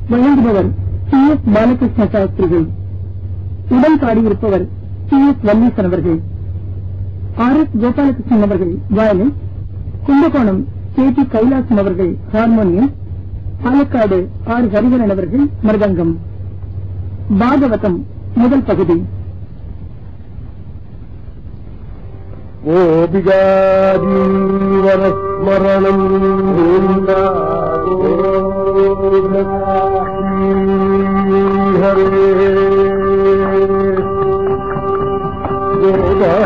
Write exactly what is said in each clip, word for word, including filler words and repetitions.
வழங்குபவர் C S Balakrishna சாஸ்திரிகள். உடன் பாடியிருப்பவர் சி எஸ் வல்லீசன் அவர்கள். ஆர் எஸ் கோபாலகிருஷ்ணன் அவர்கள் violin, Kumbakonam K T Kailasam அவர்கள் ஹார்மோனியம், பாலக்காடு ஆர் ஹரிஹரன் அவர்கள் மிருதங்கம். பாகவதம் முதல் பகுதி. கோபிகாதீவனஸ்மரணம் ஹரே கோபா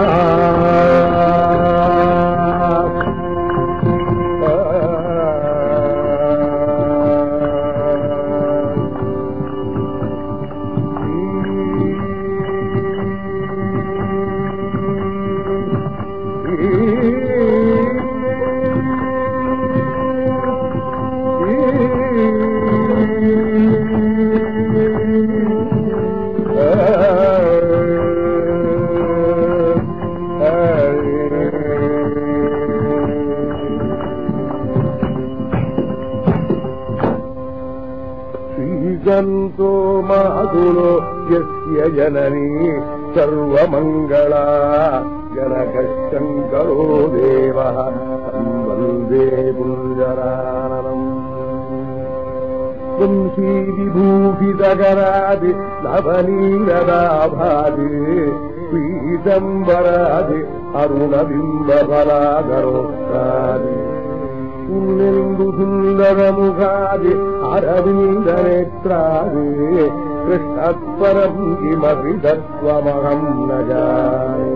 श्रीगन्तो माधुरो यस्य जननी सर्वमङ्गला जनकशङ्करो देवः वन्दे पुञ्जराननम् वंशीविभूषितकरादि नवनीरदाभादि पीतम्बरादि अरुणबिम्बफलाधरोक्तादि पुण्येन्दु सुन्दरमुखादि अरविन्दनेत्रादि कृष्णत्परम् किमपि तत्त्वमहम् न जाने।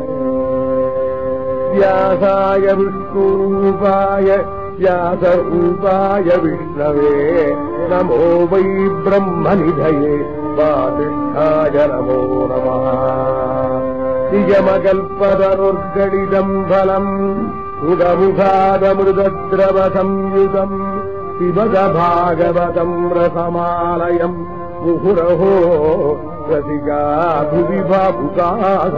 व्यासाय विष्णुरूपाय व्यासरूपाय विष्णवे नमो वै ब्रह्मनिधये वासिष्ठाय नमो नमः। नियमकल्पतरुर्गणितम् फलम् उदमुखादमृतद्रवसंयुतम् पिबत भागवतम् रसमालयम् मुहुरहो रसिका भुवि भावुकाः।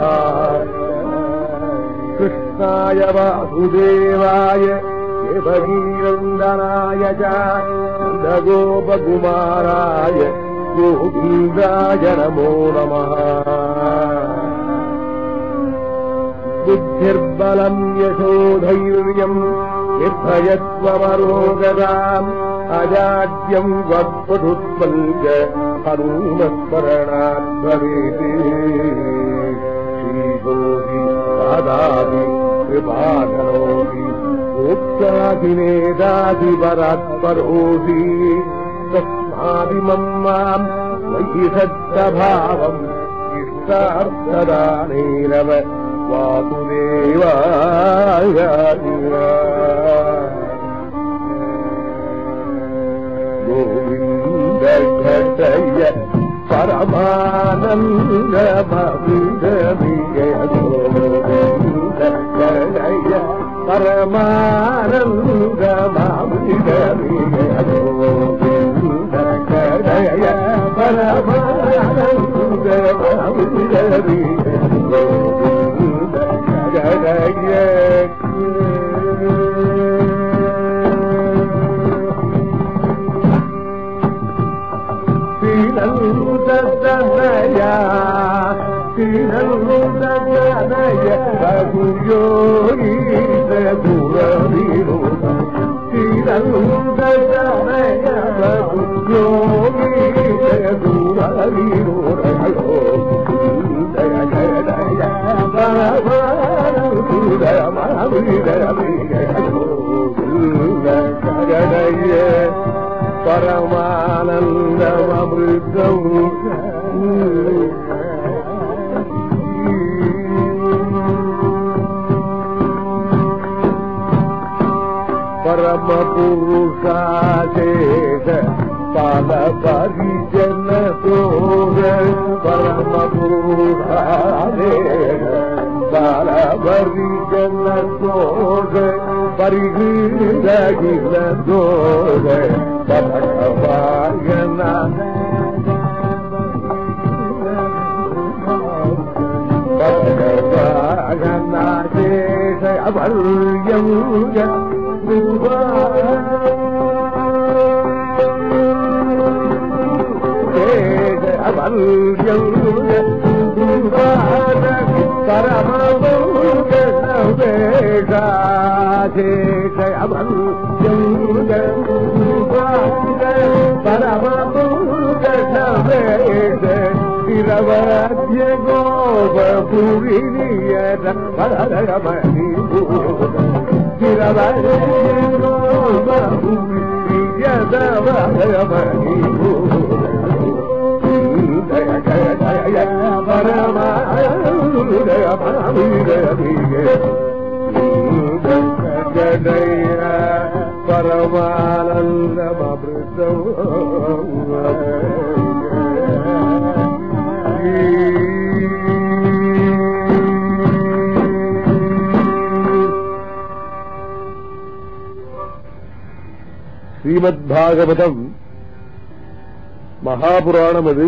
कृष्णाय वासुदेवाय देवकीनन्दनाय च नन्दगोपकुमाराय गोविन्दाय नमो नमः। बुद्धिर्बलम् यशोधैर्यम् निर्भयत्वमरोगताम् अजाड्यम् वक्पटुत्वम् च हनुमत्स्मरणात् भवेत्। श्रीगोहि पादादि कृपाकरोति मोक्षाधिनेदाधिपरात्परोति तस्मादिमम् माम् मयि सद्भावम् इष्टार्थदानेनव वासुदेवाय गोविन्द घटय परमानन्द भविदमिय गोविन्द घटय परमानन्द भविदमिय गोविन्द घटय परमानन्द भविदमिय गोविन्द घटय श्रीनन्दनया श्रीनन्दनय रघुयोगीश गुरवीरुद श्रीनन्दनय रघुयोगीश गुरवीरुद जय जय जय परमानन्द महावीरवीर गोविन्द जय परमानन्दमृतम् परमपुरुषाशेष पादपरिजन दोष परमपुरुषाशेष पादपरिजन दोष परिगृहीत दोष पठवायना पठवायना शेष अभर्यं ஸ்ரீமத் பாகவதம் மகாபுராணம். அது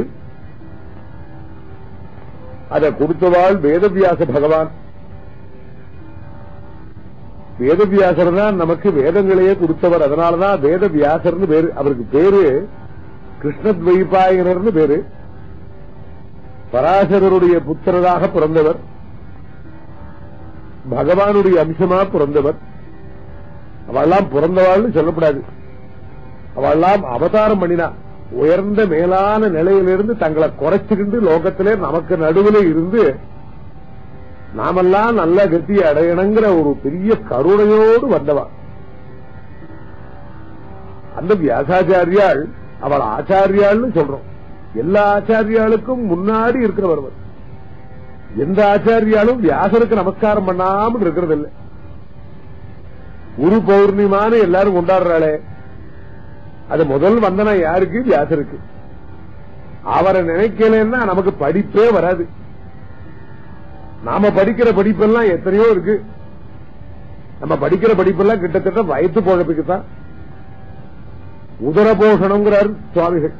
அதை கொடுத்தவாள் வேதவியாச பகவான். வேதவியாசர் தான் நமக்கு வேதங்களையே கொடுத்தவர். அதனாலதான் வேதவியாசர்னு பேரு. அவருக்கு பேரு கிருஷ்ணத்வைபாயனர்னு பேரு. பராசரருடைய புத்திரராக பிறந்தவர், பகவானுடைய அம்சமா பிறந்தவர். அவெல்லாம் பிறந்தவாள்னு சொல்லக்கூடாது, அவெல்லாம் அவதாரம் பண்ணினா. உயர்ந்த மேலான நிலையிலிருந்து தங்களை குறைச்சுக்கிண்டு லோகத்திலே நமக்கு நடுவில் இருந்து நாமெல்லாம் நல்ல கத்தியை அடையணுங்கிற ஒரு பெரிய கருணையோடு வந்தவா. அந்த வியாசாச்சாரியாள் அவள் ஆச்சாரியாள்னு சொல்றோம். எல்லா ஆச்சாரியாளுக்கும் முன்னாடி இருக்கிறவர். எந்த ஆச்சாரியாலும் வியாசருக்கு நமஸ்காரம் பண்ணாமல் இருக்கிறது இல்லை. குரு பௌர்ணிமான்னு எல்லாரும் கொண்டாடுறாளே, அது முதல் வந்தனம் யாருக்கு? வியாசருக்கு. அவரை நினைக்கலன்னா நமக்கு படிப்பே வராது. நாம படிக்கிற படிப்பெல்லாம் எத்தனையோ இருக்கு. நம்ம படிக்கிற படிப்பெல்லாம் கிட்டத்தட்ட வயிற்று பொழப்புக்குத்தான். உதரபோஷணம்ங்கிறார் சுவாமிகள்.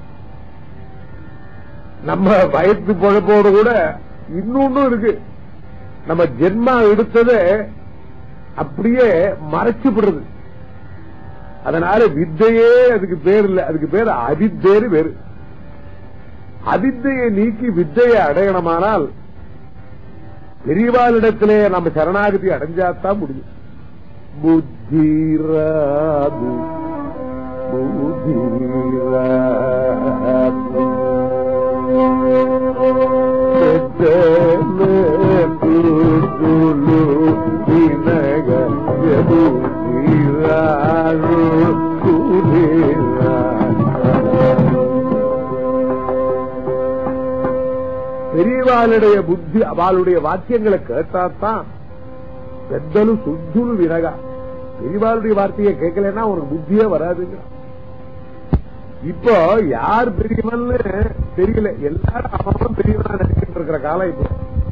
நம்ம வயிற்று பொழப்போடு கூட இன்னொன்னும் இருக்கு. நம்ம ஜென்மா எடுத்ததை அப்படியே மறைச்சுப்படுறது. அதனால வித்தையே அதுக்கு பேர் இல்ல, அதுக்கு பேர் அவித்தேரு பேரு. அவித்தையை நீக்கி வித்தையை அடையணுமானால் பெரியவாளிடத்திலே நம்ம சரணாகதி அடைஞ்சாத்தான் முடியும். புத்திராது புத்திராது பெரியவாளுடைய புத்தி அவளுடைய வாக்கியங்களை கேட்டாத்தான் பெத்தலு சுத்துலு வினகா. பெரியவாளுடைய வார்த்தையை கேட்கலன்னா உனக்கு புத்தியே வராதுங்க. இப்போ யார் பெரியவன் தெரியல, எல்லாரும் அவனும் பெரியவனா நினைக்கிட்டு இருக்கிற காலம் இப்போ.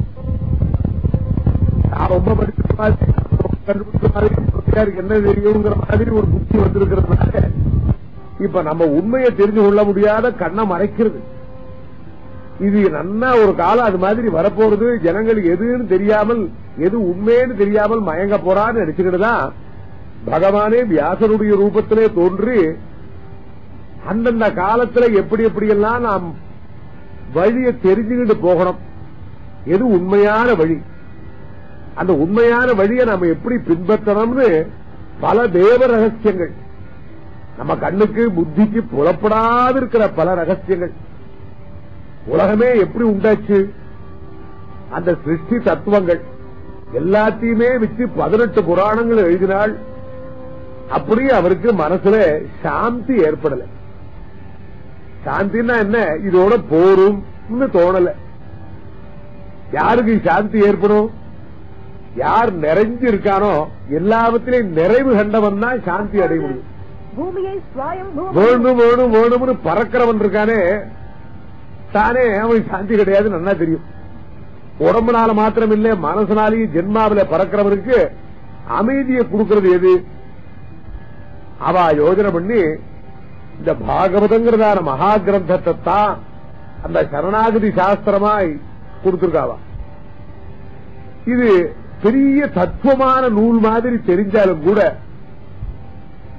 நான் ரொம்ப படிக்கிற மாதிரி கண்டுபிடிச்ச மாதிரி என்ன தெரியுங்கிற மாதிரி ஒரு புத்தி வந்திருக்கிறதுனால இப்ப நம்ம உண்மையை தெரிஞ்சு கொள்ள முடியாத கண்ணை மறைக்கிறது. இது நன்னா ஒரு காலம் அது மாதிரி வரப்போறது. ஜனங்களுக்கு எதுன்னு தெரியாமல், எது உண்மைன்னு தெரியாமல் மயங்க போறான்னு நினைச்சுக்கிட்டுதான் பகவானே வியாசருடைய ரூபத்திலே தோன்றி அந்தந்த காலத்துல எப்படி எப்படியெல்லாம் நாம் வழியை தெரிஞ்சுக்கிட்டு போகணும், எது உண்மையான வழி, அந்த உண்மையான வழியை நாம எப்படி பின்பற்றணும்னு பல தேவ ரகசியங்கள், நம்ம கண்ணுக்கு புத்திக்கு புலப்படாது இருக்கிற பல ரகசியங்கள். உலகமே எப்படி உண்டாச்சு, அந்த சிருஷ்டி தத்துவங்கள் எல்லாத்தையுமே வச்சு பதினெட்டு புராணங்கள் எழுதினால் அப்படியே அவருக்கு மனசுல சாந்தி ஏற்படல. சாந்தின்னா என்ன, இதோட போரும் தோணல. யாருக்கு சாந்தி ஏற்படும்? யார் நிறைஞ்சு இருக்கானோ எல்லாவற்றிலையும் நிறைவு கண்டவன் தான் சாந்தி அடைய முடியும். வேணும் வேணும் வேணும்னு பறக்கிறவன் இருக்கானே தானே அவனுக்கு சாந்தி கிடையாது, நல்லா தெரியும். உடம்புனால மாத்திரம் இல்ல, மனசுனாலேயும் ஜென்மாவில பறக்கிறவனுக்கு அமைதியை கொடுக்கிறது எது? அவ யோஜனை பண்ணி இந்த பாகவதங்கிறதான மகா கிரந்தத்தை தான் அந்த சரணாகதி சாஸ்திரமாய் கொடுத்திருக்காவா. இது பெரிய தத்துவமான நூல் மாதிரி தெரிஞ்சாலும் கூட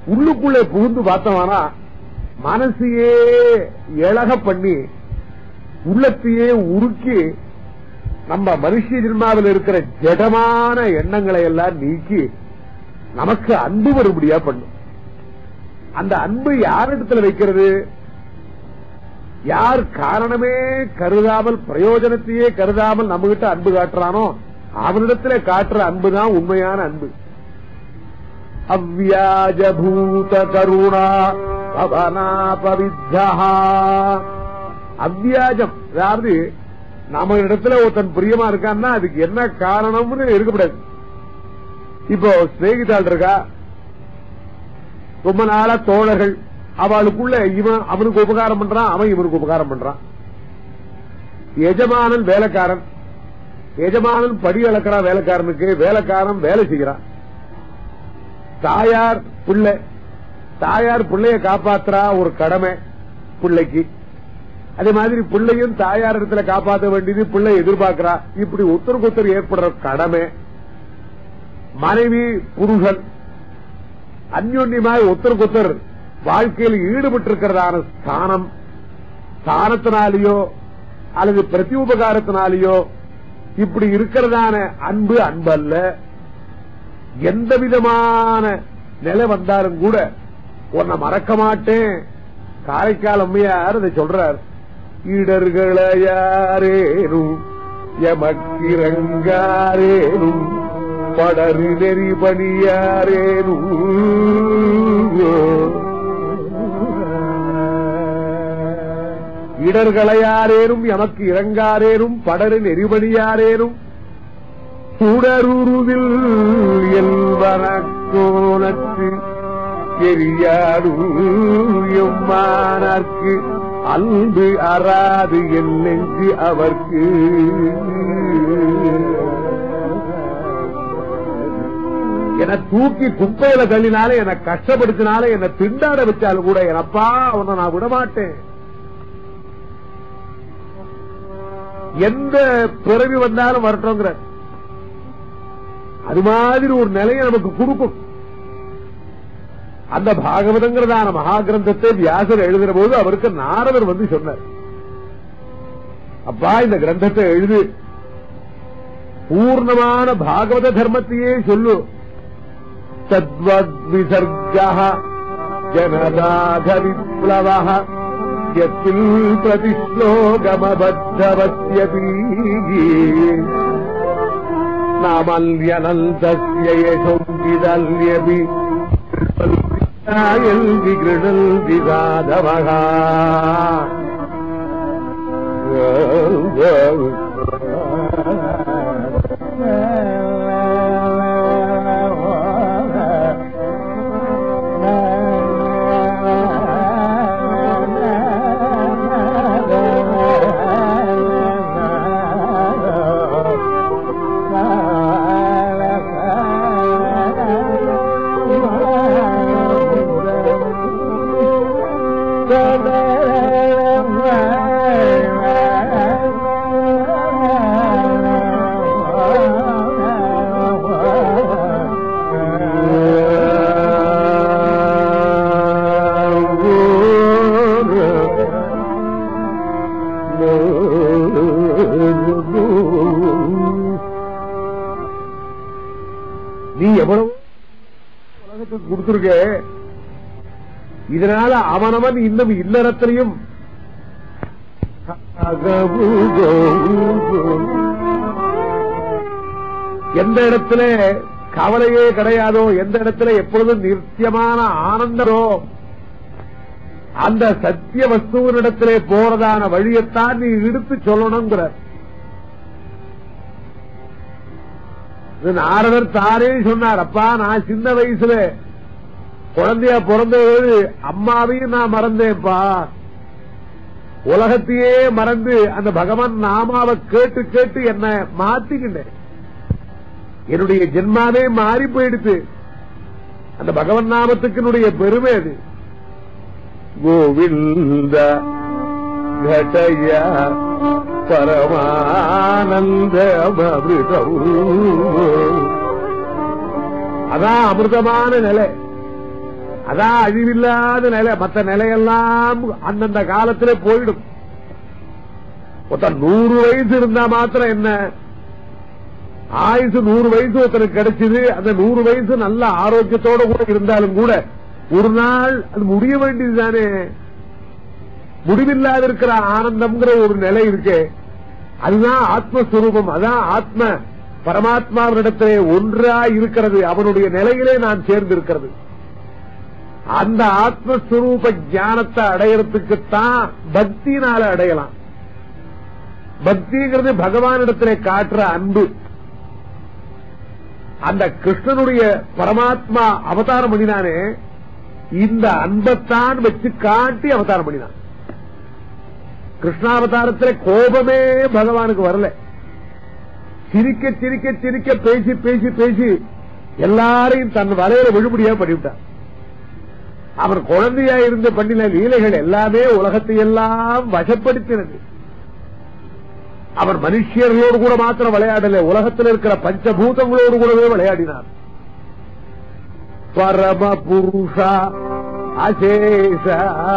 உள்ளுக்குள்ளே புகுந்து பார்த்தோம்னா மனசையே இழக பண்ணி உள்ளத்தையே உருக்கி நம்ம மனுஷ ஜென்மாவில் இருக்கிற ஜடமான எண்ணங்களை எல்லாம் நீக்கி நமக்கு அன்பு வரும்படியா பண்ணும். அந்த அன்பு யாரிடத்துல வைக்கிறது? யார் காரணமே கருதாமல் பிரயோஜனத்தையே கருதாமல் நம்ம கிட்ட அன்பு காட்டுறானோ அவனிடத்துல காட்டுற அன்புதான் உண்மையான அன்பு. அவ்வியாஜபூத கருணா பவனாபவித்தா. அவ்வியாஜம், அதாவது நம்ம இடத்துல ஒருத்தன் பிரியமா இருக்கான்னா அதுக்கு என்ன காரணம்னு இருக்கக்கூடாது. இப்போ ஸ்நேகிதாள் இருக்கா, ரொம்ப நாளா தோழர்கள், அவளுக்குள்ள இவன் அவனுக்கு உபகாரம் பண்றான், அவன் இவனுக்கு உபகாரம் பண்றான். எஜமானன் வேலைக்காரன், எஜமானன் படி அளக்கிறான் வேலைக்காரனுக்கு, வேலைக்காரன் வேலை செய்யறான். தாயார் பிள்ளை, தாயார் பிள்ளைய காப்பாத்துறா, ஒரு கடமை பிள்ளைக்கு. அதே மாதிரி பிள்ளையும் தாயார் இடத்துல காப்பாற்ற வேண்டியது, பிள்ளை எதிர்பார்க்கிறா. இப்படி ஒருத்தருக்கு ஒருத்தர் ஏற்படுற கடமை. மனைவி புருஷன் அந்யோன்யமாய் ஒருத்தருக்கு ஒருத்தர் வாழ்க்கையில் ஈடுபட்டு இருக்கிறதான ஸ்தானம், ஸ்தானத்தினாலேயோ அல்லது பிரதி உபகாரத்தினாலேயோ இப்படி இருக்கிறதான அன்பு அன்பு அல்ல. எந்த விதமான நிலை வந்தாலும் கூட உன்னை மறக்க மாட்டேன். காரைக்கால் அம்மையார் அதை சொல்றார். இடர்களையாரேனும் எமக்கிரங்காரேனும் படரு நெறி பணியாரேனும் இடர்களையாரேனும் எமக்கு இறங்காரேனும் படரு நெறிபணியாரேனும் சுடருருவில் என்பனக்கோனத்து எரியாடும் எம்மானர்க்கு அன்பு அறாது என் நெஞ்சு அவர்க்கு. என்னை தூக்கி குப்பையில தள்ளினாலே, என்னை கஷ்டப்படுத்தினாலே, என்னை திண்டாட வச்சாலும் கூட என்னப்பா அவனை நான் விடமாட்டேன். எந்த பிறவி வந்தாலும் வரட்டோங்கிற அது மாதிரி ஒரு நிலையை நமக்கு கொடுக்கும். அந்த பாகவதங்கிறதான மகா கிரந்தத்தை வியாசர் எழுதுற போது அவருக்கு நாரதர் வந்து சொன்னார், அப்பா இந்த கிரந்தத்தை எழுது, பூர்ணமான பாகவத தர்மத்தையே சொல்லு. தத்வத்விசர்கः ஜனதாத விப்ளவः யத்தில் பிரதிஸ்லோகமபத்தவத்யபி நாமல்யனந்தஸ்ய யசோங்கிதல்யபி கிருணல்வி கிருணல்வி சாதவஹா. நீ எவ்வளவு உலகத்துக்கு கொடுத்திருக்க, இதனால அவனவன் இன்னும் இல்லறத்திலையும் எந்த இடத்துல கவலையே கிடையாதோ, எந்த இடத்துல எப்பொழுதும் நித்தியமான ஆனந்தரோ அந்த சத்திய வஸ்துவனிடத்திலே போறதான வழியத்தான் நீ எடுத்து சொல்லணுங்கிற. நாரதர் தாரே சொன்னார், அப்பா நான் சின்ன வயசுல குழந்தையா பிறந்தது அம்மாவையும் நான் மறந்தேன்ப்பா, உலகத்தையே மறந்து அந்த பகவான் நாமாவை கேட்டு கேட்டு என்ன மாத்திக்கிட்டேன், என்னுடைய ஜென்மாவே மாறி போயிடுச்சு. அந்த பகவன் நாமத்துக்கு பெருமை அது. கோவிந்த கடய பரமானந்த அமிர்தம், அதான் அமிர்தமான நிலை, அதான் அழிவில்லாத நிலை. மற்ற நிலையெல்லாம் அந்தந்த காலத்திலே போயிடும். ஒருத்தன் நூறு வயசு இருந்தா மாத்திரம் என்ன, ஆயுசு நூறு வயசு ஒருத்தனுக்கு கிடைச்சது. அந்த நூறு வயசு நல்ல ஆரோக்கியத்தோட கூட இருந்தாலும் கூட ஒரு நாள் அது முடிய வேண்டியதுதானே. முடிவில்லாத இருக்கிற ஆனந்தம்ங்கிற ஒரு நிலை இருக்கு. அதுதான் ஆத்மஸ்வரூபம். அதான் ஆத்ம பரமாத்மாவினிடத்திலே ஒன்றா இருக்கிறது. அவனுடைய நிலையிலே நான் சேர்ந்திருக்கிறது. அந்த ஆத்மஸ்வரூப ஞானத்தை அடையறதுக்குத்தான் பக்தினால அடையலாம். பக்திங்கிறது பகவானிடத்திலே காட்டுற அன்பு. அந்த கிருஷ்ணனுடைய பரமாத்மா அவதாரம் பண்ணினானே, இந்த அன்பத்தான் வச்சு காட்டி அவதாரம் பண்ணினான். கிருஷ்ணாவதாரத்தில் கோபமே பகவானுக்கு வரல. சிரிக்க சிரிக்க சிரிக்க பேசி பேசி பேசி எல்லாரையும் தன் வலையில விழுபடியா பண்ணிவிட்டார். அவர் குழந்தையா இருந்து பண்ணின லீலைகள் எல்லாமே உலகத்தை எல்லாம் வசப்படுத்தினது. அவர் மனுஷியர்களோடு கூட மாத்திரம் விளையாடல, உலகத்தில் இருக்கிற பஞ்சபூதங்களோடு கூடவே விளையாடினார். பரம புருஷா அசேஷ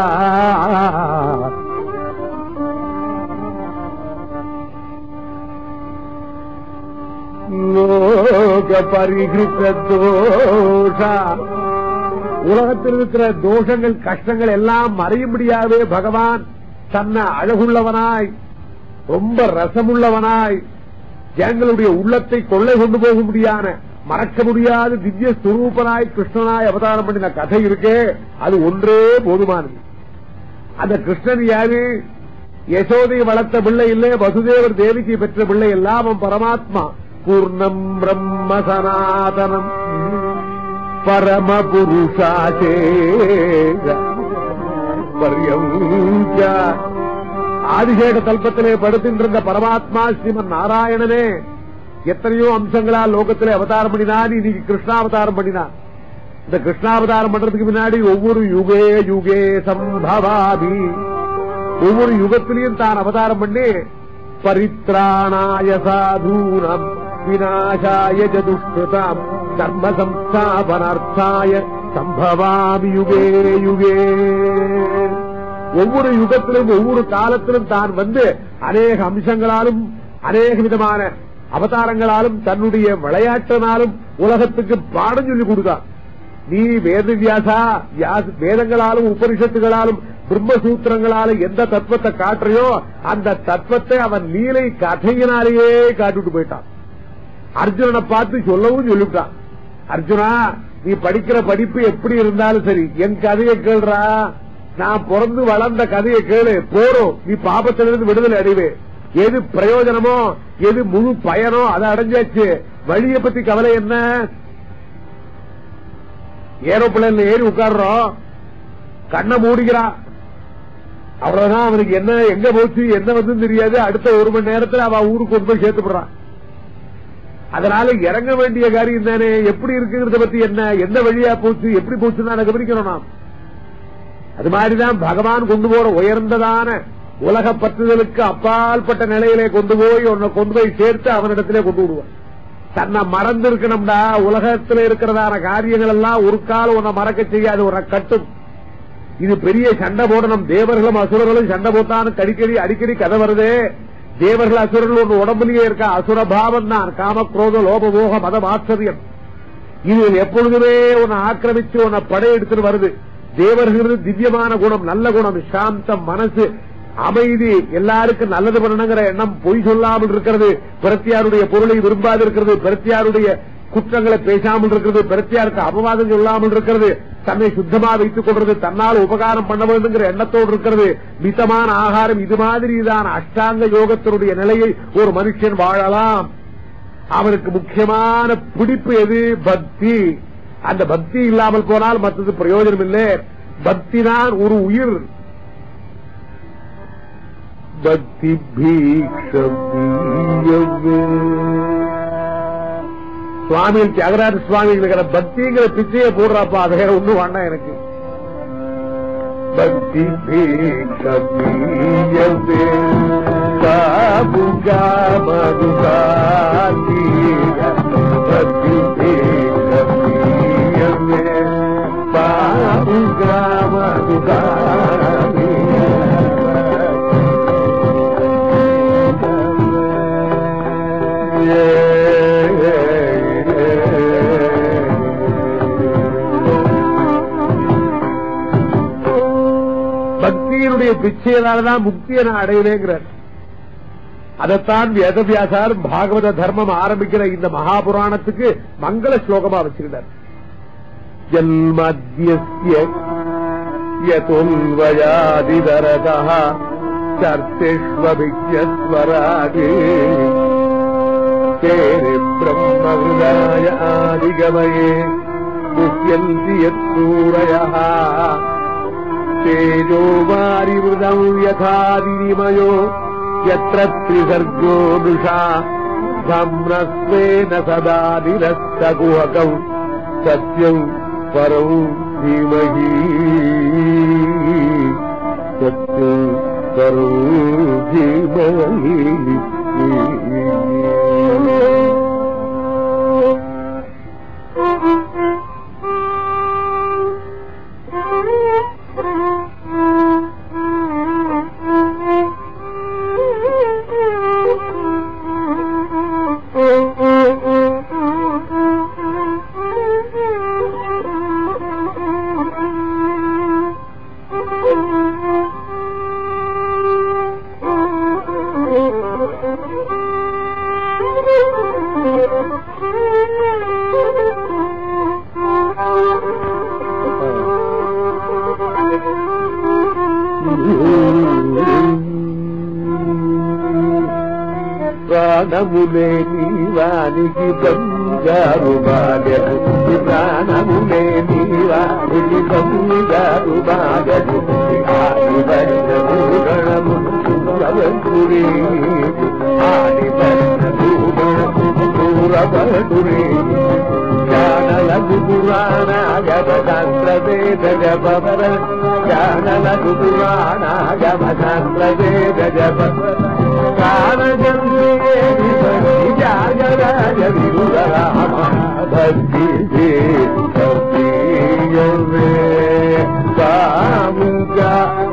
லோக பரிகிருத்த தோஷா, உலகத்தில் இருக்கிற தோஷங்கள் கஷ்டங்கள் எல்லாம் மறையும்படியாவே பகவான் தன்னை அழகுள்ளவனாய் ரொம்ப ரசமுள்ளவனாய் ஜனங்களுடைய உள்ளத்தை கொள்ளை கொண்டு போக முடியாத மறக்க முடியாத திவ்ய ஸ்வரூபனாய் கிருஷ்ணனாய் அவதாரம் பண்ணின கதை இருக்கே, அது ஒன்றே போதுமானது. அந்த கிருஷ்ணன் யாரு? யசோதை வளர்த்த பிள்ளை இல்லை, வசுதேவர் தேவிக்கு பெற்ற பிள்ளை எல்லாம் அவன் பரமாத்மா. பூர்ணம் பிரம்ம சனாதனம் பரம புருஷாசே ஆதிசேஷ தல்பத்திலே படுத்தின்ற பரமாத்மா ஸ்ரீமன் நாராயணனே எத்தனையோ அம்சங்களால் லோகத்திலே அவதாரம் பண்ணினான். இன்னைக்கு கிருஷ்ணாவதாரம் பண்ணினான். இந்த கிருஷ்ணாவதாரம் பண்றதுக்கு முன்னாடி ஒவ்வொரு யுகே யுகே சம்பவாதி, ஒவ்வொரு யுகத்திலையும் தான் அவதாரம் பண்ணி பரித்ராணாய சாதூனம் விநாசாய துஷ்கிருதாம் தர்ம சம்ஸ்தாபனார்த்தாய சம்பவாமி யுகே யுகே. ஒவ்வொரு யுகத்திலும் ஒவ்வொரு காலத்திலும் தான் வந்து அநேக அம்சங்களாலும் அநேக விதமான அவதாரங்களாலும் தன்னுடைய விளையாட்டினாலும் உலகத்துக்கு பாடம் சொல்லிக் கொடுத்தான். நீ வேத வியாசா வேதங்களாலும் உபனிஷத்துகளாலும் பிரம்மசூத்திரங்களாலும் எந்த தத்துவத்தை காட்டுறையோ அந்த தத்துவத்தை அவன் லீலை கதையினாலேயே காட்டிட்டு போயிட்டான். அர்ஜுனனை பார்த்து சொல்லவும் சொல்லிவிட்டான். அர்ஜுனா, நீ படிக்கிற படிப்பு எப்படி இருந்தாலும் சரி, என் கதையை கேள்றா, நான் பிறந்து வளர்ந்த கதையை கேளு, போறோம் நீ பாபத்திலிருந்து விடுதலை அடைவே. எது பிரயோஜனமோ எது முழு பயனோ அதை அடைஞ்சாச்சு. வழியை பத்தி கவலை என்ன? ஏரோப்ளேன்ல ஏறி உட்கார்றோம், கண்ணை மூடிக்கிறான், அவ்வளவுதான். அவனுக்கு என்ன எங்க போச்சு என்ன வந்து தெரியாது. அடுத்த ஒரு மணி நேரத்தில் அவன் ஊருக்கு கொண்டு போய் சேர்த்துப்படுறான். அதனால இறங்க வேண்டிய காரியம் தானே. எப்படி இருக்குங்கிறத பத்தி என்ன, எந்த வழியா போச்சு எப்படி போச்சுன்னு கவனிக்கணும் நாம். அது மாதிரிதான் பகவான் கொண்டு போற உயர்ந்ததான உலக பற்றுதலுக்கு அப்பாற்பட்ட நிலையிலே கொண்டு போய் உன்னை கொண்டு போய் சேர்த்து அவனிடத்திலே கொண்டு விடுவான். தன்னை மறந்து இருக்கணும்டா. உலகத்தில் இருக்கிறதான காரியங்கள் எல்லாம் ஒரு காலம் உன்னை மறக்க செய்யாது, உன்னை கட்டும். இது பெரிய சண்டை போடணும். தேவர்களும் அசுரர்களும் சண்டை போட்டான்னு அடிக்கடி அடிக்கடி கதை வருது. தேவர்கள் அசுரர்கள் ஒன்று உடம்புலயே இருக்கா. அசுரபாவம் தான் காமக்ரோத லோபமோக மத ஆச்சரியம். இது எப்பொழுதுமே உன்னை ஆக்கிரமிச்சு உன்னை படையெடுத்துட்டு வருது. தேவர்கள் திவ்யமான குணம், நல்ல குணம், சாந்தம், மனசு, அமைதி, எல்லாருக்கும் நல்லது பண்ணணுங்கிற எண்ணம், பொய் சொல்லாமல் இருக்கிறது, பிரத்தியாருடைய பொருளை விரும்பாது இருக்கிறது, பிரத்தியாருடைய குற்றங்களை பேசாமல் இருக்கிறது, பிரத்தியாருக்கு அபவாதம் சொல்லாமல் இருக்கிறது, தன்னை சுத்தமா வைத்துக் கொள்றது, தன்னால் உபகாரம் பண்ண வேண்டுங்கிற எண்ணத்தோடு இருக்கிறது, மிதமான ஆகாரம், இது மாதிரிதான் அஷ்டாங்க யோகத்தினுடைய நிலையை ஒரு மனுஷன் வாழலாம். அவனுக்கு முக்கியமான பிடிப்பு எது? பக்தி. அந்த பக்தி இல்லாமல் போனால் மற்றது பிரயோஜனம் இல்லை. பக்தி தான் ஒரு உயிர். பக்தி சுவாமி தியாகராஜ சுவாமிகளுக்கு பக்திங்கிற பிச்சையை போடுறாப்பா, அதை ஒண்ணும் வேண்டாம் எனக்கு. பக்தி பாபுகா மதுகா பக்தி பாபுகா மதுகா பக்தியினுடைய பிச்சையினால்தான் முக்தியை நான் அடைவேங்கிறார். அதைத்தான் வேதவியாசார் பாகவத தர்மம் ஆரம்பிக்கிற இந்த மகாபுராணத்துக்கு மங்கள ஸ்லோகமா வச்சிருந்தார். ஜன்மத்யஸ்ய யதோல்வயாதிதரதஹ சர்த்தேஷ்வபிஜ்யஸ்வராஜே தேரே பிரம்மஹ்ருதாய ஆதிகமயே முஹ்யந்தி யத்சூரயः தேஜோ வாரிவృదం யதாதிமயோ யத்ர த்ரிசர்கோ நுஷா ப்ரஹ்மஸ்வேன சதா நிரஸ்தகுஹகம் சத்யம் பரம் தீமஹி சத்யம் பரம் தீமஹி. ప్రాణములే నీవానికి బంగారు బాగదు, ప్రాణములే నీవానికి బంగారు బాగదు, ఆడి వరిన భూగణము పూరవడురే, ఆడి వరిన భూగణము పూరవడురే. జ్ఞానలకు పురాణ గమశాస్త్ర వేద జపవర, జ్ఞానలకు పురాణ గమశాస్త్ర వేద జపవర జాగరాజ విరురామ భక్తి భక్తియే కాముగా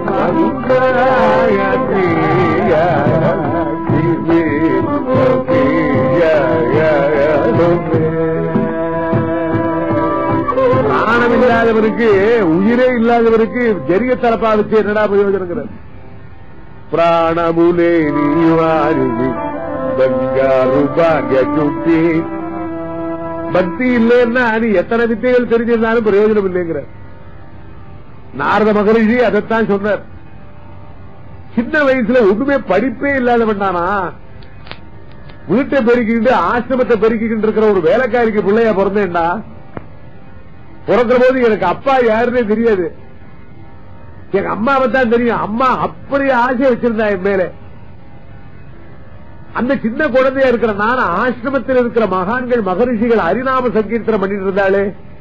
మంత్రాయత్రియ பிராணமில்லாதவருக்கு உயிரே இல்லாதவருக்கு ஜெரிய தலப்பா வச்சு என்னடா பிரயோஜனங்கிறார். ప్రాణములే నీవారికి బంగారు భాగ్యచుట్టి. பக்தி இல்லைன்னா நீ எத்தனை வித்தைகள் தெரிஞ்சிருந்தாலும் பிரயோஜனம் இல்லைங்கிற நாரத மகரிஷி அதைத்தான் சொன்னார். சின்ன வயசுல ஒண்ணுமே படிப்பே இல்லாதவன்டானா வீட்டை பெருக்கிட்டு ஆசிரமத்தை பெருக்கிட்டு இருக்கிற ஒரு வேலைக்காரிக்கு பிள்ளையா பிறந்தேன்டா. பிறக்கிற போது எனக்கு அப்பா யாருன்னே தெரியாது, எங்க அம்மாவை தான் தெரியும். அம்மா அப்படி ஆசை வச்சிருந்தா என் மேல. அந்த சின்ன குழந்தையா இருக்கிற நான் ஆசிரமத்தில் இருக்கிற மகான்கள் மகரிஷிகள் ஹரிநாம சங்கீர்த்தனம் பண்ணிட்டு இருந்தாலே.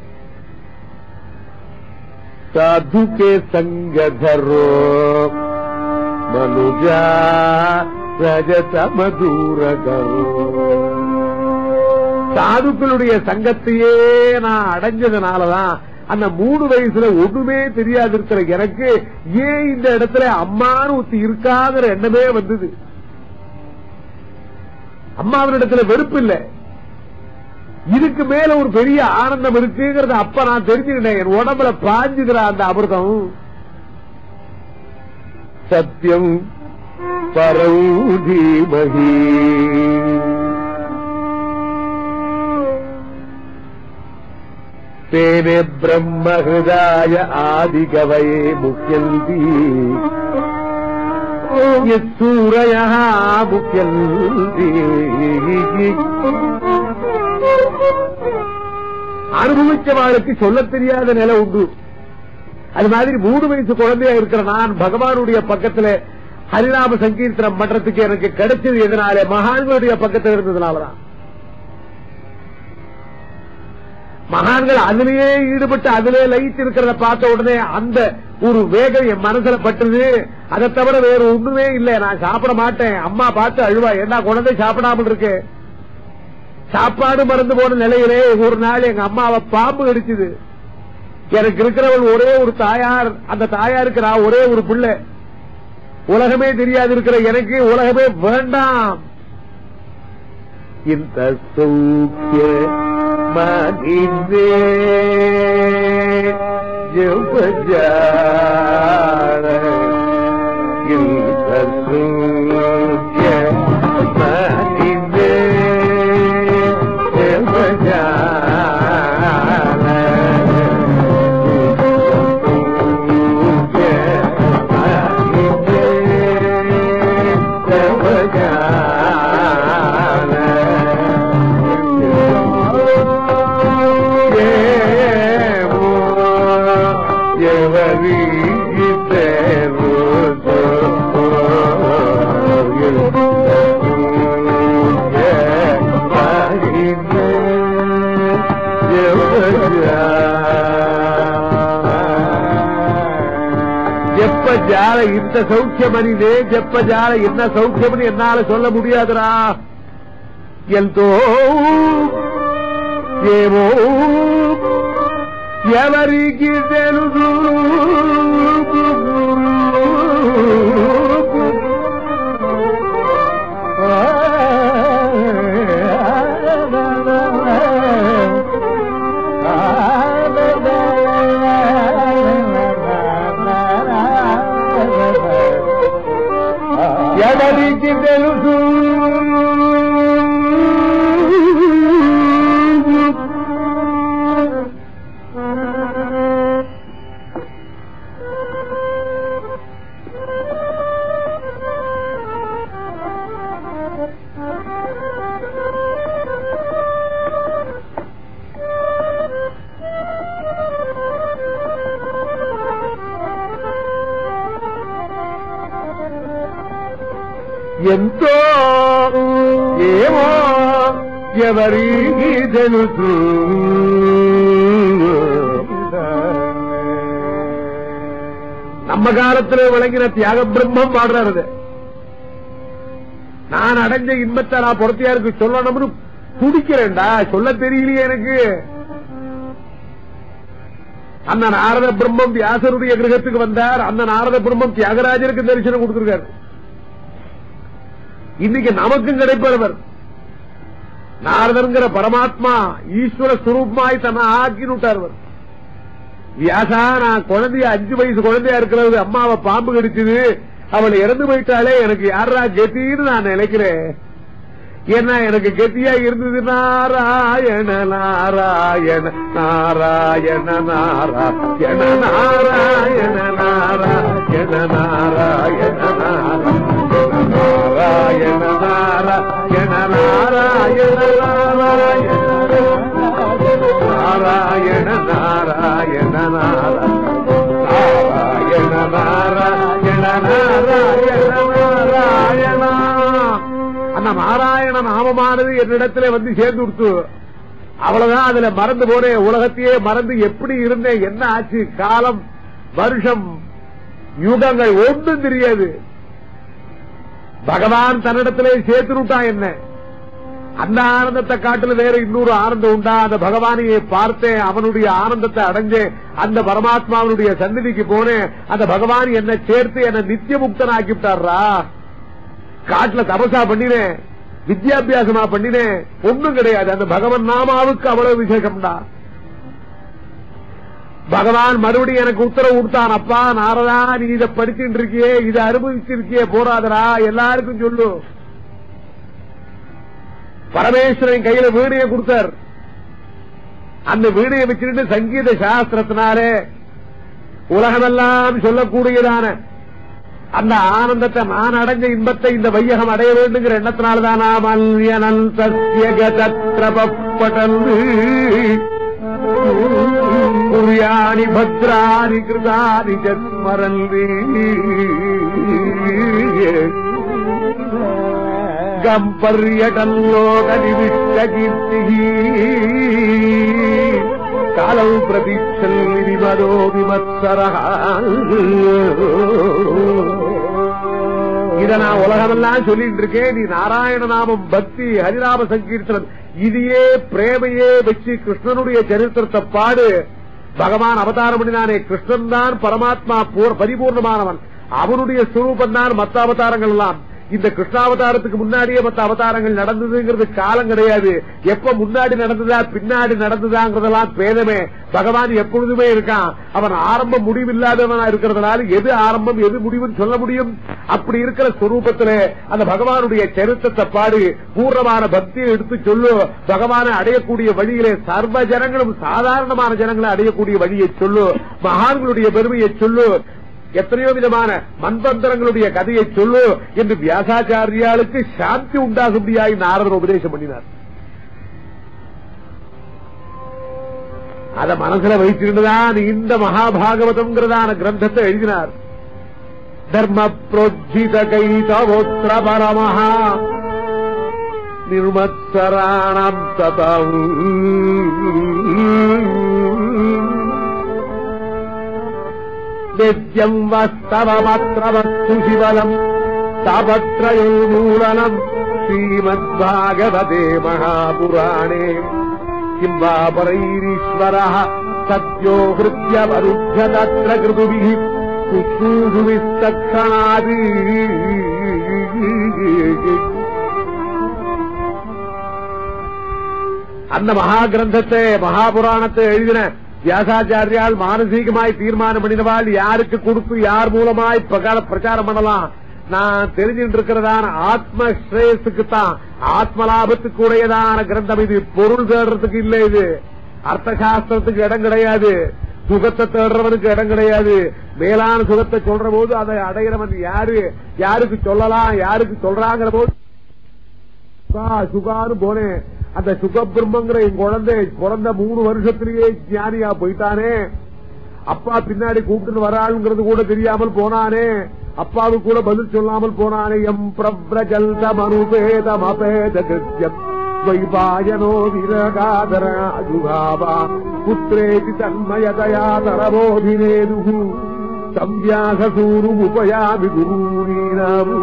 சாதுகே சங்கதரோ மனுஜா ரஜத மதுரகரோ. சாதுக்களுடைய சங்கத்தையே நான் அடைஞ்சதுனாலதான் அந்த மூணு வயசுல ஒண்ணுமே தெரியாது இருக்கிற எனக்கு ஏன் இந்த இடத்துல அம்மானு ஒத்தி இருக்காங்கிற எண்ணமே வந்தது. அம்மாவினிடத்துல வெறுப்பு இல்ல, இதுக்கு மேல ஒரு பெரிய ஆனந்தம் இருக்குங்கிறத அப்ப நான் தெரிஞ்சுக்கிட்டேன். என் உடம்புல பாஞ்சுகிற அந்த அமிர்தம் சத்தியம் பரௌதீமஹி. தேனே பிரம்ம ஹிருதாய ஆதிகவயே முக்கியந்தி யஸ்சூரயः முக்கியந்தி. அனுபவிச்சவாளுக்கு சொல்ல தெரியாத நிலை உண்டு. அது மாதிரி மூணு வயசு குழந்தையா இருக்கிற நான் பகவானுடைய பக்கத்துல ஹரிநாம சங்கீர்த்தனம் பண்றதுக்கு எனக்கு கிடைச்சது எதனால? மகான்களுடைய பக்கத்தில் இருந்ததுனாலதான். மகான்கள் அதிலேயே ஈடுபட்டு அதிலே லயித்து இருக்கிறத பார்த்த உடனே அந்த ஒரு வேகம் என் மனசுல பட்டது. அதை தவிர வேற ஒண்ணுமே இல்ல. நான் சாப்பிட மாட்டேன். அம்மா பார்த்து அழுவா, என்ன குழந்தை சாப்பிடாமல் இருக்கு. சாப்பாடு மறந்து போன நிலையிலே ஒரு நாள் எங்க அம்மாவை பாம்பு கடிச்சது. எனக்கு இருக்கிறவள் ஒரே ஒரு தாயார். அந்த தாயாருக்கு நான் ஒரே ஒரு பிள்ளை. உலகமே தெரியாது இருக்கிற எனக்கு உலகமே வேண்டாம். இந்த சௌக்கிய மனிதே ஜபஜான இந்த சௌக்கியமணிதே ஜெப்பஜால என்ன சௌக்கியம்னு என்னால சொல்ல முடியாதுரா. ఎంతో ఏమో ఎవరికి తెలుసు ఎవరికి తెలుసు ఎంతో ఏమో ఎవరికి తెలుసు. நம்ம காலத்தில் விளங்கின தியாக பிரம்மம் பாடுறாரு. நான் அடைஞ்ச இன்பத்தை நான் பொறுத்தியாருக்கு சொல்லணும்னு துடிக்கிறேன்டா, சொல்ல தெரியலையே எனக்கு. அந்த நாரத பிரம்மம் வியாசருடைய கிரகத்துக்கு வந்தார். அந்த நாரத பிரம்மம் தியாகராஜருக்கு தரிசனம் கொடுத்திருக்காரு. இன்னைக்கு நமக்கும் கிடைப்பவர் நாரதங்கிற பரமாத்மா ஈஸ்வர சுரூபமாய் தன்னை ஆக்கினுட்டார். வியாசா, நான் குழந்தைய அஞ்சு வயசு குழந்தையா இருக்கிறது அம்மாவை பாம்பு கடிச்சது, அவளை இறந்து போயிட்டாலே எனக்கு யாரா கெத்தின்னு நான் நினைக்கிறேன். ஏன்னா எனக்கு கெத்தியா இருந்தது நாராயண நாராயண நாராயண நாராயண நாராயண நாராயண நாராயண நாராயண நாராயண நாராயண நாராயண நாராயண நாராயண நாராயண நாராயண நாராயண. அந்த நாராயண நாமமானது என்னிடத்திலே வந்து சேர்ந்து கொடுத்து அவ்வளவுதான். அதுல மறந்து போனேன், உலகத்தையே மறந்து எப்படி இருந்தேன், என்ன ஆச்சு, காலம் வருஷம் யுகங்கள் ஒன்றும் தெரியாது. பகவான் தன்னிடத்திலே சேர்த்து விட்டான் என்ன. அந்த ஆனந்தத்தை காட்டில வேற இன்னொரு ஆனந்தம் உண்டா? அந்த பகவானையை பார்த்தேன், அவனுடைய ஆனந்தத்தை அடைஞ்சேன், அந்த பரமாத்மாவனுடைய சந்நிதிக்கு போனேன். அந்த பகவான் என்ன சேர்த்து என்ன நித்திய முக்தன் ஆக்கிவிட்டாரா. காட்டுல தபசா பண்ணினேன், வித்யாபியாசமா பண்ணினேன், ஒண்ணும் கிடையாது. அந்த பகவான் நாமாவுக்கு அவ்வளவு விசேஷம்டா. பகவான் மறுபடியும் எனக்கு உத்தரவு கொடுத்தான், அப்பா நாரதா நீ இதை படிச்சுட்டு இருக்கியே, இதை அனுபவிச்சிருக்கியே, போராதரா எல்லாருக்கும் சொல்லு. பரமேஸ்வரன் கையில வீணையை கொடுத்தார். அந்த வீணையை வச்சுட்டு சங்கீத சாஸ்திரத்தினாலே உலகமெல்லாம் சொல்லக்கூடியதான அந்த ஆனந்தத்தை, நான் அடைஞ்ச இன்பத்தை இந்த வையகம் அடைய வேண்டுங்கிற எண்ணத்தினால்தான் புரியாணி பத்ராணி கிருதானி ஜன்மரல்வி கம்பர்யடல்லோகனிவிஷ்ட கீர்த்தி காலம் பிரதீட்சல் விமதோ விமத்சரா. இத நான் உலகமெல்லாம் சொல்லிட்டு இருக்கேன். நீ நாராயண நாமம், பக்தி, ஹரிநாம சங்கீர்த்தனம், இதையே பிரேமையே வச்சு கிருஷ்ணனுடைய சரித்திரத்தை பாடு. பகவான் அவதாரம் பண்ணினானே, கிருஷ்ணன் தான் பரமாத்மா பரிபூர்ணமானவன், அவனுடைய சுரூபம் தான் மற்ற அவதாரங்கள் எல்லாம். இந்த கிருஷ்ணாவதாரத்துக்கு முன்னாடியே மற்ற அவதாரங்கள் நடந்ததுங்கிறது காலம் கிடையாது. எப்ப முன்னாடி நடந்ததா பின்னாடி நடந்ததாங்கிறதெல்லாம் பேதமே. பகவான் எப்பொழுதுமே இருக்கான். அவன் ஆரம்பம் முடிவில்லாதவனா இருக்கிறதுனால எது ஆரம்பம் எது முடிவுன்னு சொல்ல முடியும். அப்படி இருக்கிற ஸ்வரூபத்திலே அந்த பகவானுடைய சரித்திரத்தை பாடு, பூர்ணமான பக்தியை எடுத்து சொல்லு. பகவானை அடையக்கூடிய வழியிலே சர்வ ஜனங்களும் சாதாரணமான ஜனங்களை அடையக்கூடிய வழியை சொல்லு. மகான்களுடைய பெருமையை சொல்லு. எத்தனையோ விதமான மண்பந்தரங்களுடைய கதையை சொல்லு என்று வியாசாச்சாரியாளுக்கு சாந்தி உண்டாகும்படியாய் நாரதர் உபதேசம் பண்ணினார். அத மனசுல வைத்திருந்துதான் இந்த மகாபாகவதம்ங்கிறதான கிரந்தத்தை எழுதினார். தர்ம புரோஜித கைதவோத்ர பரமஹா நிர்மத்சராணம் ததம் நித்யம் வஸ்தவமத்ரவஸ்து சிவலம் தாபத்ரயோர்மூலனம் ஸ்ரீமத் பாகவதே மகாபுராணே கிம்பா பரைரீஸ்வரः சத்யோ ஹ்ருத்யவருத்ய தத்ர கிருதுபிः சுஷ்ரூஷுவிஸ்தக்ஷணாதி. அந்த மகா கிரந்தத்தை மகாபுராணத்தை எழுதின வியாசாச்சாரியால் மானசீகமாய் தீர்மானம் பண்ணினவாள் யாருக்கு கொடுத்து யார் மூலமாய் பிரச்சாரம் பண்ணலாம். நான் தெரிஞ்சுட்டு இருக்கிறதான ஆத்ம ஸ்ரேயஸுக்குத்தான் ஆத்ம லாபத்துக்கு உடையதான கிரந்தம் இது. பொருள் தேடுறதுக்கு இல்ல, இது அர்த்த சாஸ்திரத்துக்கு இடம் கிடையாது, சுகத்தை தேடுறவனுக்கு இடம் கிடையாது. மேலான சுகத்தை சொல்ற போது அதை அடைகிறவன் யாரு, யாருக்கு சொல்லலாம், யாருக்கு சொல்றாங்கிற போது சுகான்னு போனேன். அந்த சுகபிரம்மங்கிற என் குழந்தை பிறந்த மூணு வருஷத்திலேயே ஞானியா போயிட்டானே. அப்பா பின்னாடி கூப்பிட்டு வராளுங்கிறது கூட தெரியாமல் போனானே. அப்பாவுக்கு கூட பதில் சொல்லாமல் போனானே. எம் பிரவ்ரஜல்தம் அனுபேதம் அபேத கிருத்யம் வைபாயனோ விரகாதர அஜுகாவா புத்திரேதி தன்மயதயா தரபோதினேது சம்யாசூரு உபயாமி குருநீனம்.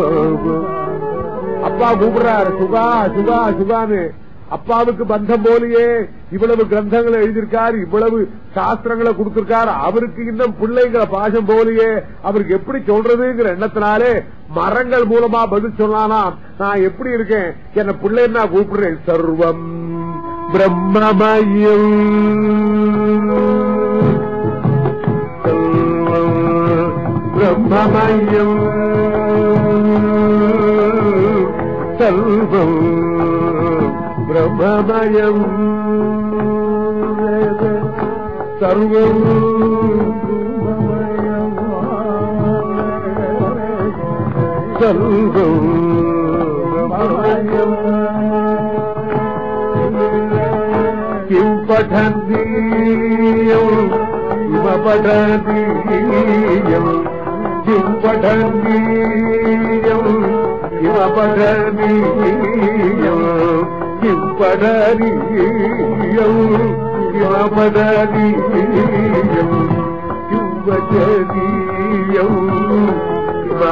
அப்பா கூப்பிடுறாரு சுகா சுகா சுகான்னு. அப்பாவுக்கு பந்தம் போலியே இவ்வளவு கிரந்தங்களை எழுதியிருக்காரு, இவ்வளவு சாஸ்திரங்களை கொடுத்திருக்காரு. அவருக்கு இன்னும் பிள்ளைங்கிற பாசம் போலியே அவருக்கு எப்படி சொல்றதுங்கிற எண்ணத்தினாலே மரங்கள் மூலமா பதில் சொன்னானா. நான் எப்படி இருக்கேன், என்ன பிள்ளைன்னு நான் கூப்பிடுறேன். சர்வம் பிரம்மமயம் பிரம்மமயம் சர்வம் பிரம்மமயம் சர்வம் சர்வம் பிரம்மமயம். கிம் படந்தீயம் இவ படந்தீயம் கிம் படந்தீயம் இவ படந்தீயம் கிம் படரீயம் இவ படரீயம் கிம் வஜரீயம் இவ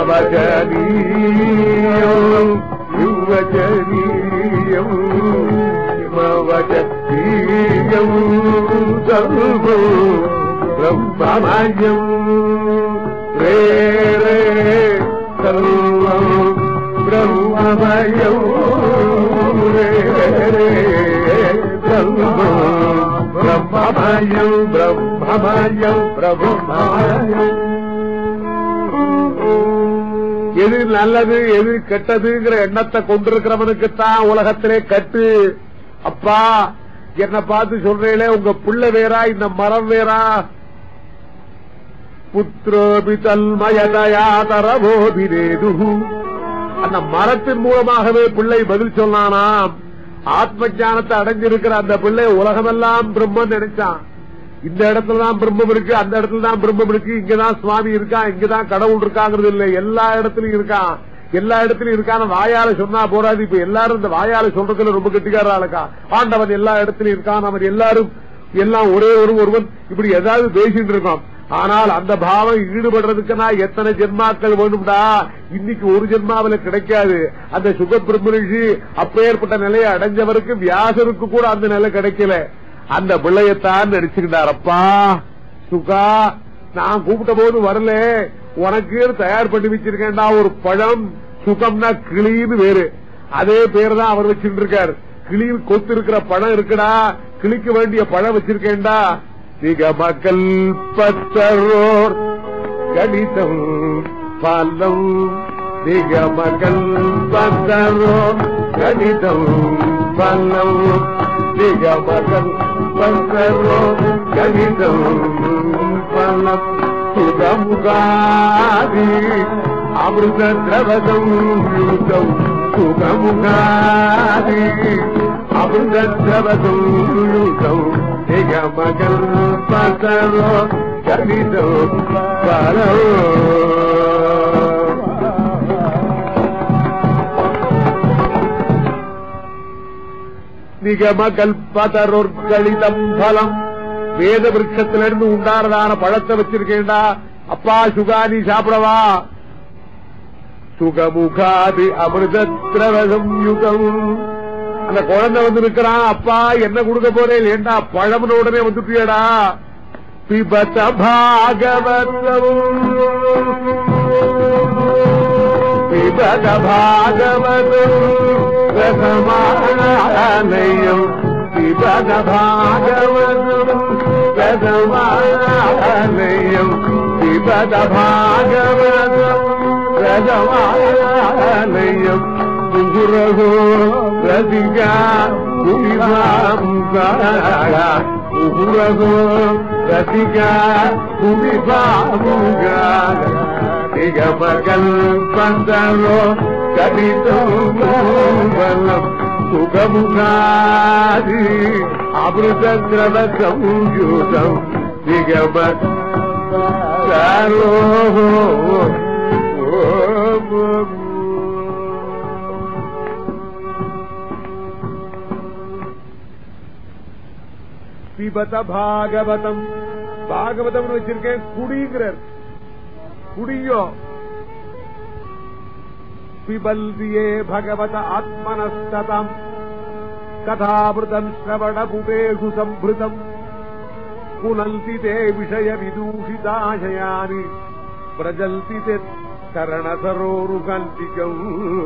வஜரீயம் கிம் வஜரீயம் இவ வஜரீயம் சர்வம் பிரம்மமயம் ரே ரே சர்வம் பிரம்மமயம் ரே ரே சர்வம் பிரம்மமயம் பிரம்மமயம் பிரம்மமயம். எது நல்லது எது கெட்டதுங்கிற எண்ணத்தை கொண்டிருக்கிறவனுக்குத்தான் உலகத்திலே கட்டு. அப்பா என்ன பார்த்து சொல்றீங்களே, உங்க புள்ள வேறா இந்த மரம் வேறா? புத்ரோபி தல்மயதயா தரபோதினேது. அந்த மரத்தின் மூலமாகவே பிள்ளை பதில் சொன்னானாம். ஆத்ம ஞானத்தை அடைஞ்சிருக்கிற அந்த பிள்ளை உலகமெல்லாம் பிரம்மன் நினைச்சான். இந்த இடத்துலதான் பிரம்மம் இருக்கு, அந்த இடத்துலதான் பிரம்மம் இருக்கு, இங்கதான் சுவாமி இருக்கா, இங்கதான் கடவுள் இருக்காங்கிறது இல்லை, எல்லா இடத்துலயும் இருக்கான். எல்லா இடத்துலயும் இருக்கான வாயால சொன்னா போறாது. இப்ப எல்லாரும் இந்த வாயால சொல்றதுல ரொம்ப கெட்டிக்கார ஆளுக்கா. ஆண்டவன் எல்லா இடத்துலயும் இருக்கான், அவன் எல்லாரும் எல்லாம் ஒரே ஒரு ஒருவன் இப்படி ஏதாவது பேசிட்டு இருக்கான். ஆனால் அந்த பாவம் ஈடுபடுறதுக்குன்னா எத்தனை ஜென்மாக்கள் வேணும்டா? இன்னைக்கு ஒரு ஜென்மாவில கிடைக்காது. அந்த சுகபிரம்மரிஷி அப்பேற்பட்ட நிலையை அடைஞ்சவருக்கு வியாசருக்கு கூட அந்த நிலை கிடைக்கல. அந்த பிள்ளையத்தான் நடிச்சுக்கிட்டார். அப்பா சுகா, நான் கூப்பிட்ட போது வரல, உனக்கு தயார் பண்ணி வச்சிருக்கேன்டா ஒரு பழம். சுகம்னா கிளின்னு வேறு, அதே பேர் தான் அவர் வச்சுட்டு இருக்காரு. கிளியில் கொத்து இருக்கிற பழம் இருக்குடா, கிளிக்கு வேண்டிய பழம் வச்சிருக்கேன்டா. நிகமகள் பத்தரோர் கணிதம் பலம் நிகமகள் பத்தரோர் கணிதம் பலம் நிகமகள் பத்தரோர் கணிதம் பலம் சுகமுகாதி அமிர்த திரவதம் யூதம் சுகமுகாதி அமிர்த திரவதம் யூதம் நிகமகள் பத்தரோர் கணிதம் பலம். நிகமகல்பதரோர்களிதம் பலம். வேத விருட்சத்திலிருந்து உண்டானதான பழத்தை வச்சிருக்கேன்டா. அப்பா சுகா நீ சாப்பிடவா? சுகமுகாதி அமிர்தத்ரவசம் யுகம். அந்த குழந்தை வந்து இருக்கிறான், அப்பா என்ன கொடுக்க போறேன்? ஏண்டா பழம்னு உடனே வந்துட்டியடா. பிபத பாகவதம் பிபத பாகவதம் ரசமானயம் பிபத பாகவதம் ரசமானயம் பிபத பாகவதம் ரசமானயம் குருரகோ ரதிகா குடிவாமுகா குருரகோ ரதிகா குடிவாமுகா நிகமகல் பந்தரோ கடிதம் சுகமுகாதி அமிர்தத்ரவசம் யுகம் நிகமகலோ பிபத பாகவதம். பாகவதம் வச்சிருக்கேன், குடிங்கிறார். குடியோ பிபல்தியே பகவத ஆத்மனஸ்ததம் கதாமிருதம் ஸ்ரவணபுடேஷு சம்பிருதம் புனல்தி தே விஷய விதூஷிதாசயானி பிரஜல்தி தே கரணசரோருகல்பிகம்.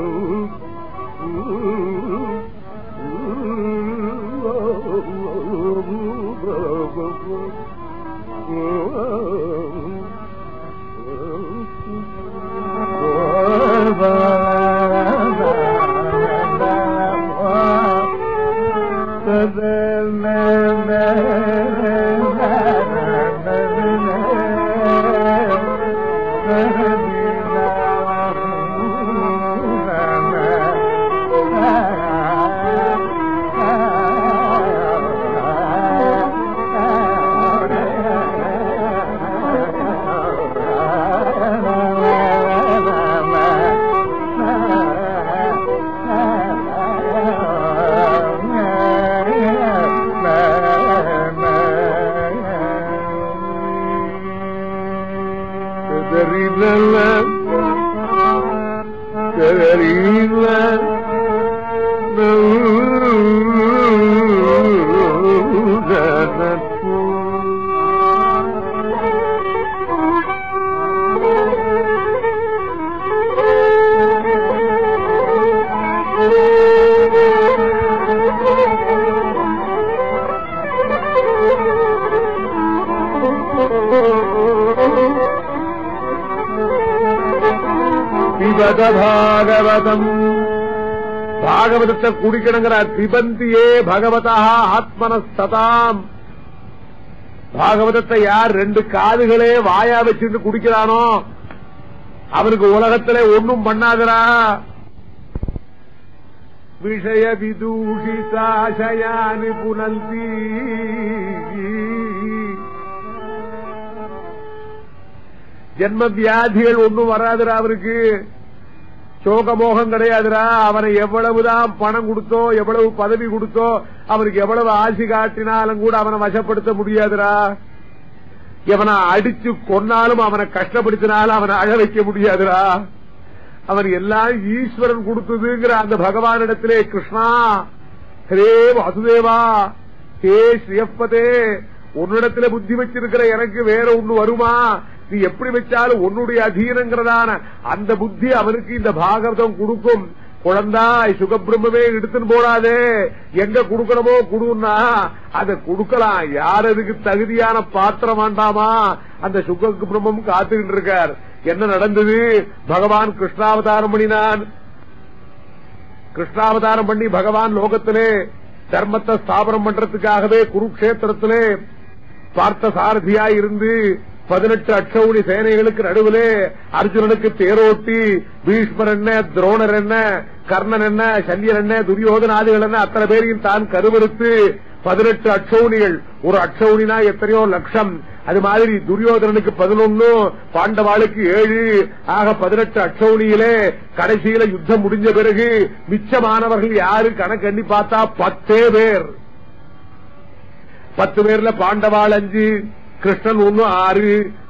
பாகவதம். பாகவதத்தை குடிக்கணுங்கிறார். பிபந்தியே பகவதா ஆத்மனஸ்ததாம். பாகவதத்தை யார் ரெண்டு காதுகளே வாயா வச்சுட்டு குடிக்கிறானோ அவனுக்கு உலகத்திலே ஒன்னும் பண்ணாதரா. விஷய விதூஷிதாசயானி புனல்தி. ஜென்ம வியாதிகள் ஒன்னும் வராதுரா அவருக்கு. சோகமோகம் கிடையாதுரா. அவனை எவ்வளவுதான் பணம் கொடுத்தோ எவ்வளவு பதவி கொடுத்தோ அவனுக்கு எவ்வளவு ஆசி காட்டினாலும் கூட அவனை வசப்படுத்த முடியாதுரா. எவனை அடிச்சு கொன்னாலும் அவனை கஷ்டப்படுத்தினாலும் அவனை அழ வைக்க முடியாதுரா. அவன் எல்லாம் ஈஸ்வரன் கொடுத்ததுங்கிற அந்த பகவானிடத்திலே கிருஷ்ணா ஹரே வாசுதேவா ஹே ஸ்ரீயப்பதே உன்னிடத்துல புத்தி வச்சிருக்கிற எனக்கு வேற ஒண்ணு வருமா? நீ எப்படி வச்சாலும் உன்னுடைய அதீனங்கிறதான அந்த புத்தி அவனுக்கு இந்த பாகவதம் கொடுக்கும். குழந்தாய் சுகபிரம்மே எடுத்துன்னு போடாதே, எங்க குடுக்கணுமோ குடுன்னா அதை கொடுக்கலாம். யார் அதுக்கு தகுதியான பாத்திரம் வேண்டாமா? அந்த சுக பிரம்மம் காத்துக்கிட்டு இருக்கார். என்ன நடந்தது? பகவான் கிருஷ்ணாவதாரம் பண்ணினான். கிருஷ்ணாவதாரம் பண்ணி பகவான் லோகத்திலே தர்மத்தை ஸ்தாபனம் பண்றதுக்காகவே குருக்ஷேத்திரத்திலே பார்த்த சாரதியாய் இருந்து பதினெட்டு அட்சௌணி சேனைகளுக்கு நடுவிலே அர்ஜுனனுக்கு தேரோட்டி பீஷ்மர் என்ன, துரோணர் என்ன, கர்ணன் என்ன, சல்யன் என்ன, துரியோதனாதிகள் என்ன அத்தனை பேரையும் தான் கருவறுத்து பதினெட்டு அட்சௌணிகள். ஒரு அட்சௌணினா எத்தனையோ லட்சம். அது மாதிரி துரியோதனனுக்கு பதினொன்னு, பாண்டவாளுக்கு ஏழு, ஆக பதினெட்டு அட்சௌணியிலே கடைசியில யுத்தம் முடிஞ்ச பிறகு மிச்சமானவர்கள் யாரு கணக்கு எண்ணி பார்த்தா பத்தே பேர். பத்து பேர்ல பாண்டவாள் அஞ்சு, கிருஷ்ணன் ஒன்னு ஆறு,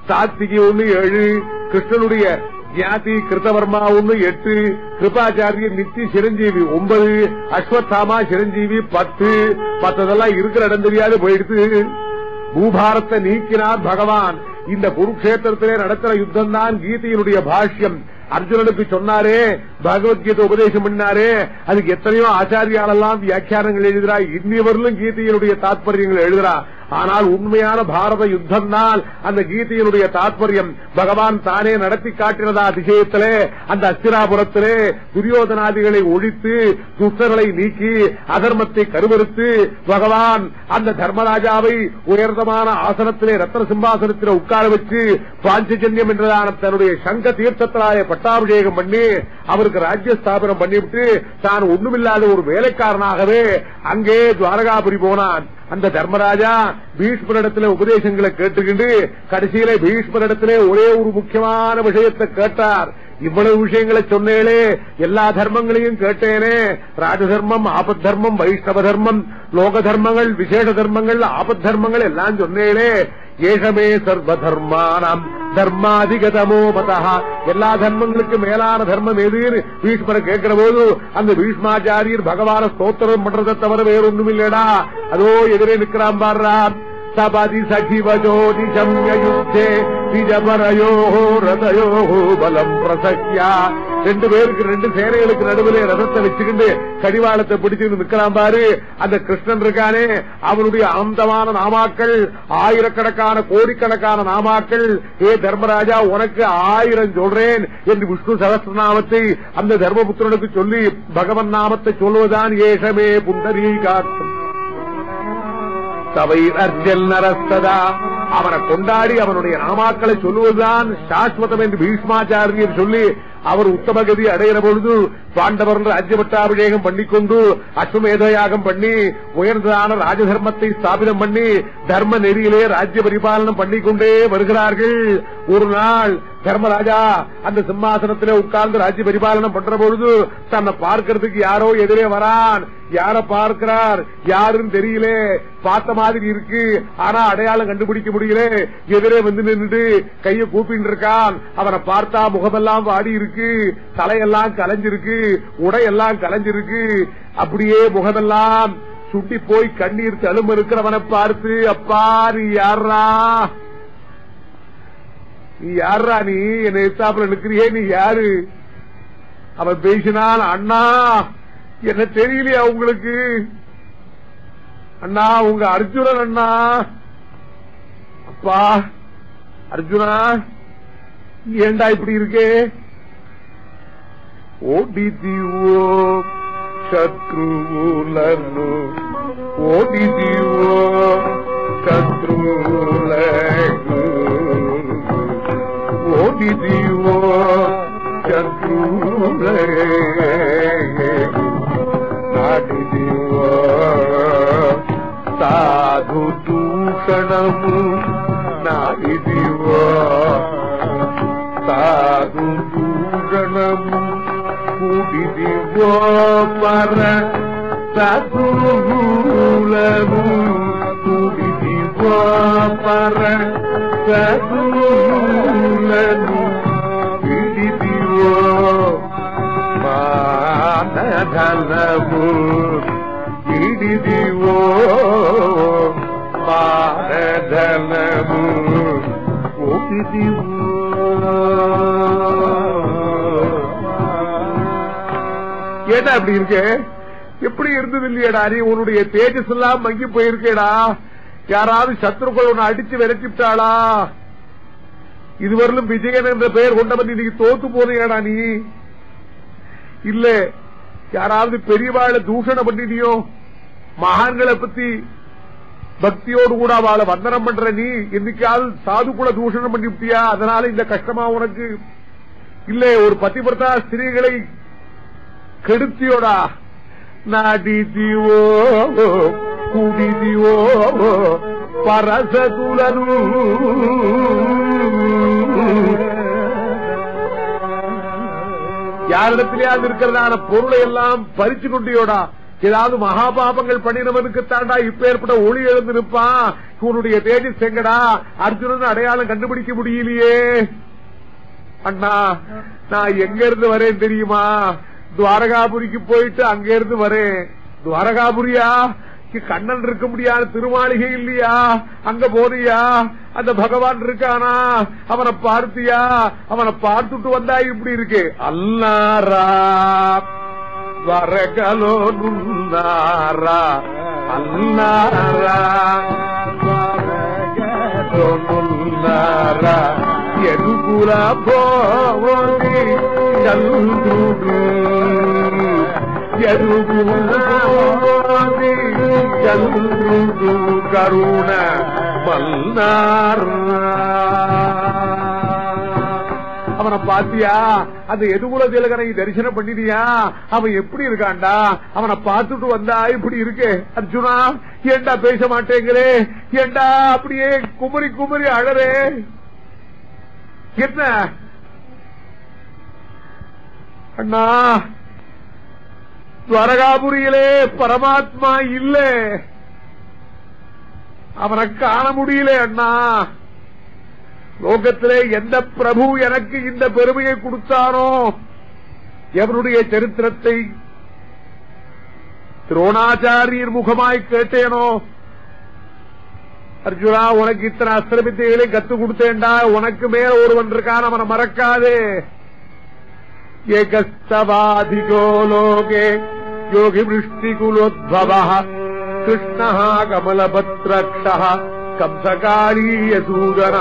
சாத்திகி ஒண்ணு ஏழு, கிருஷ்ணனுடைய ஜாதி கிருத்தவர்மா ஒண்ணு எட்டு, கிருபாச்சாரியர் நித்தி சிரஞ்சீவி ஒன்பது, அஸ்வத்தாமா சிரஞ்சீவி பத்து. பத்ததெல்லாம் இருக்கிற இடம் தெரியாது போயிடுத்து. பூபாரத்தை நீக்கினார் பகவான். இந்த குருக்ஷேத்திரத்திலே நடக்கிற யுத்தம் தான் கீதையினுடைய பாஷ்யம். அர்ஜுனனுக்கு சொன்னாரே, பகவத்கீதை உபதேசம் பண்ணாரே, அதுக்கு எத்தனையோ ஆச்சாரியாலெல்லாம் வியாக்கியானங்கள் எழுதுறா, இன்னிவரிலும் கீதையினுடைய தாத்பரியங்கள் எழுதுறா. ஆனால் உண்மையான பாரத யுத்தம் தான் அந்த கீதையினுடைய தாத்பரியம். பகவான் தானே நடத்தி காட்டினதா அதிசயத்திலே, அந்த அஸ்திராபுரத்திலே துரியோதனாதிகளை ஒழித்து துஷ்டர்களை நீக்கி அதர்மத்தை கருவறுத்து பகவான் அந்த தர்மராஜாவை உயர்ந்தமான ஆசனத்திலே ரத்ன சிம்மாசனத்திலே உட்கார வச்சு பாஞ்சஜன்யம் என்றதான தன்னுடைய சங்க தீர்த்தத்திலாய பட்டாபிஷேகம் பண்ணி அவருக்கு ராஜ்ய ஸ்தாபனம் பண்ணிவிட்டு தான் ஒண்ணுமில்லாத ஒரு வேலைக்காரனாகவே அங்கே துவாரகாபுரி போனான். அந்த தர்மராஜா பீஷ்மரிடத்திலே உபதேசங்களை கேட்டுக்கிண்டு கடைசியில பீஷ்மரிடத்திலே ஒரே ஒரு முக்கியமான விஷயத்தை கேட்டார். இவ்வளவு விஷயங்களை சொன்னேனே, எல்லா தர்மங்களையும் கேட்டேனே, ராஜதர்மம், ஆபத் தர்மம், வைஷ்ணவ தர்மம், லோக தர்மங்கள், விசேஷ தர்மங்கள், ஆபத் தர்மங்கள் எல்லாம் சொன்னேனே. ஏஷமே சர்வ தர்மானம் தர்மாதிகதமோ மதா, எல்லா தர்மங்களுக்கு மேலான தர்மம் எதுன்னு பீஷ்மரை கேட்கிற போது அந்த பீஷ்மாச்சாரியர் பகவான ஸ்தோத்திரம் பண்றதை தவிர வேறொன்னும் இல்லடா. அதோ எதிரே நிற்கிறான் பாடுறா. சபதி சகிவஜோ நிஜம்யுத்தே நிஜபரயோ ரதயோ பலம் பிரசக்யா. ரெண்டு பேருக்கு ரெண்டு சேனைகளுக்கு நடுவிலே ரதத்தை வச்சுக்கிட்டு கடிவாளத்தை பிடிச்சிட்டு நிற்கிறான் பாரு. அந்த கிருஷ்ணன் இருக்கானே, அவனுடைய அந்தமான நாமாக்கள், ஆயிரக்கணக்கான கோடிக்கணக்கான நாமாக்கள். ஏ தர்மராஜா, உனக்கு ஆயிரம் சொல்றேன் என்று விஷ்ணு சகஸ்ரநாமத்தை அந்த தர்மபுத்திரனுக்கு சொல்லி பகவன் நாமத்தை சொல்வதுதான் ஏஷமே புண்டரீகாட்சம் சவை அர்ஜல் நரஸ்ததா. அவனை கொண்டாடி அவனுடைய நாமாக்களை சொல்லுவதுதான் சாஸ்வதம் என்று பீஷ்மாச்சாரியர் சொல்லி அவர் உத்தமகதி அடைகிற பொழுது பாண்டவர் ராஜ்யபட்டாபிஷேகம் பண்ணிக்கொண்டு அஸ்வமேத யாகம் பண்ணி உயர்ந்ததான ராஜதர்மத்தை ஸ்தாபிதம் பண்ணி தர்ம நெறியிலே ராஜ்ய பரிபாலனம் பண்ணிக்கொண்டே வருகிறார்கள். ஒரு நாள் தர்மராஜா அந்த சிம்மாசனத்திலே உட்கார்ந்து ராஜ்ய பரிபாலனம் பண்ற பொழுது தன்னை பார்க்கறதுக்கு யாரோ எதிரே வரான். யார பார்க்கிறார், யாருன்னு தெரியல, பார்த்த மாதிரி இருக்கு, ஆனா அடையாளம் கண்டுபிடிக்க முடியல. எதிரே வந்து நின்று கையை கூப்பிட்டு இருக்கான். அவனை பார்த்தா முகமெல்லாம் வாடி இருக்கு, தலையெல்லாம் கலைஞ்சிருக்கு, உடையெல்லாம் கலைஞ்சிருக்கு, அப்படியே முகமெல்லாம் சுட்டி போய் கண்ணீர் தழும்ப இருக்கிறவனை பார்த்து, அப்பா நீ யாரா, நீ யாரா, நீ என்ன எத்தாப்புல நிற்கிறியே, நீ யாரு? அவன் பேசினான், அண்ணா என்ன தெரியலையா உங்களுக்கு? அண்ணா உங்க அர்ஜுனன் அண்ணா. அப்பா அர்ஜுனா ஏண்டா இப்படி இருக்கே? ஓடிதிவோ சத்ருலனு, ஓடிதிவோ சத்ருலனு, ஓடிதிவோ சத்ருலே நாடிதிவோ సాధు దూషణము నాడిదివో, సాధు దూషణము కూడిదివో పర సద్గురులను, కూడిదివో పర సద్గురులను, విడిదివో మానధనము, ఇడిదివో మానధనము, ఒకిదివో. ஏடா அப்படி இருக்க? எப்படி இருந்தது இல்லையடா? நீ உன்னுடைய தேஜஸ் எல்லாம் மங்கி போயிருக்கேடா. யாராவது சத்ருக்கள் உன்னை அடிச்சு விரட்டிவிட்டாளா? இதுவரையிலும் விஜயன் என்ற பெயர் கொண்டவன் இன்னைக்கு தோத்து போறியாடா நீ? இல்ல யாராவது பெரியவாளை தூஷணம் பண்ணினியோ? மகான்களை பத்தி பக்தியோடு கூட அவளை வந்தனம் பண்ற நீ என்னைக்காவது சாதுக்குள்ள தூஷணம் பண்ணிவிட்டியா? அதனால இந்த கஷ்டமா உனக்கு? இல்ல ஒரு பதிவிரதா ஸ்திரீகளை கெடுத்தியோடா? நாடிதிவோ குடிதிவோ பரசதுலனு, யாரிடத்திலேயாவது இருக்கிறதான பொருளை எல்லாம் பறிச்சு கொண்டியோடா? ஏதாவது மகாபாபங்கள் பண்ணினவனுக்கு தாண்டா இப்ப ஏற்பட்ட ஒளி எழுந்திருப்பான். இவனுடைய தேஜஸ் எங்கடா அர்ஜுனன் அடையாளம் கண்டுபிடிக்க முடியலையே. அண்ணா நான் எங்க இருந்து வரேன் தெரியுமா? துவாரகாபுரிக்கு போயிட்டு அங்க இருந்து வரேன். துவாரகாபுரியா? கண்ணன் இருக்க முடியாத திருமாளிகை இல்லையா? அங்க போறியா? அந்த பகவான் இருக்கானா? அவனை பார்த்தியா? அவனை பார்த்துட்டு வந்தா இப்படி இருக்கு. அல்லாரா வரகலோ நுன்னாரா அல்லாரா வரகலோ நுன்னாரா ఎరుగుల పోని చల్లుడు ఎరుగుల పోని చల్లుడు కరుణ మల్నారా. அவனை பாத்தியா? அந்த எதுகுல திலகனை தரிசனம் பண்ணினியா? அவன் எப்படி இருக்கான்டா? அவனை பார்த்துட்டு வந்தா இப்படி இருக்கு. அர்ஜுனா ஏண்டா பேச மாட்டேங்கிறே? ஏண்டா அப்படியே குமரி குமரி அழறே? என்ன அண்ணா துவாரகாபுரியிலே பரமாத்மா இல்ல, அவனை காண முடியல. அண்ணா லோகத்திலே எந்த பிரபு எனக்கு இந்த பெருமையை கொடுத்தானோ, எவனுடைய சரித்திரத்தை துரோணாச்சாரியர் முகமாய் கேட்டேனோ, அர்ஜுனா உனக்கு இத்தனை அஸ்திரவித்தைகளை கத்து கொடுத்தேன்டா, உனக்கு மேல ஒருவன் இருக்கான், அவனை மறக்காதே. ஏகஸ்தவாதிகோ லோகே யோகி விருஷ்டிகுலோத்பவ கிருஷ்ண கமலபத்ரக்ஷ கம்சகாரியசூதன.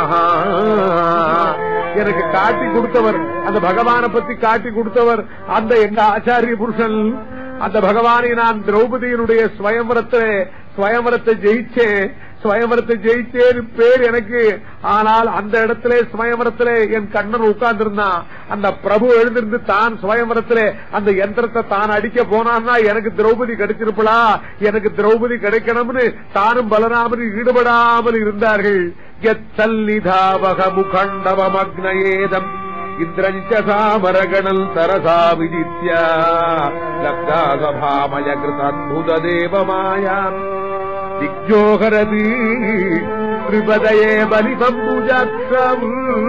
எனக்கு காட்டி கொடுத்தவர், அந்த பகவானை பத்தி காட்டி கொடுத்தவர் அந்த எங்க ஆச்சாரிய புருஷன். அந்த பகவானை நான் திரௌபதியினுடைய ஸ்வயம்வரத்தை ஸ்வயம்வரத்தை ஜெயிச்சேன். ஸ்வயம்வரத்தை ஜெயிச்சேன் பேர் எனக்கு. ஆனால் அந்த இடத்திலே ஸ்வயம்வரத்திலே என் கண்ணன் உட்கார்ந்து இருந்தான். அந்த பிரபு எழுந்திருந்து தான் ஸ்வயம்வரத்திலே அந்த யந்திரத்தை தான் அடிக்க போனான்னா எனக்கு திரௌபதி கிடைச்சிருப்பா, எனக்கு திரௌபதி கிடைக்கணும்னு தானும் பலராமன் ஈடுபடாமல் இருந்தார்கள். முகண்டவமக்னேதம் இந்திரஞ்சசாமரகணல் தரசா விதித்யா லப்தாசபாமய கிருதத்புத தேவமாயா திக்ஜோகரதி திரிபதயே பலி சம்புஜாட்சம்.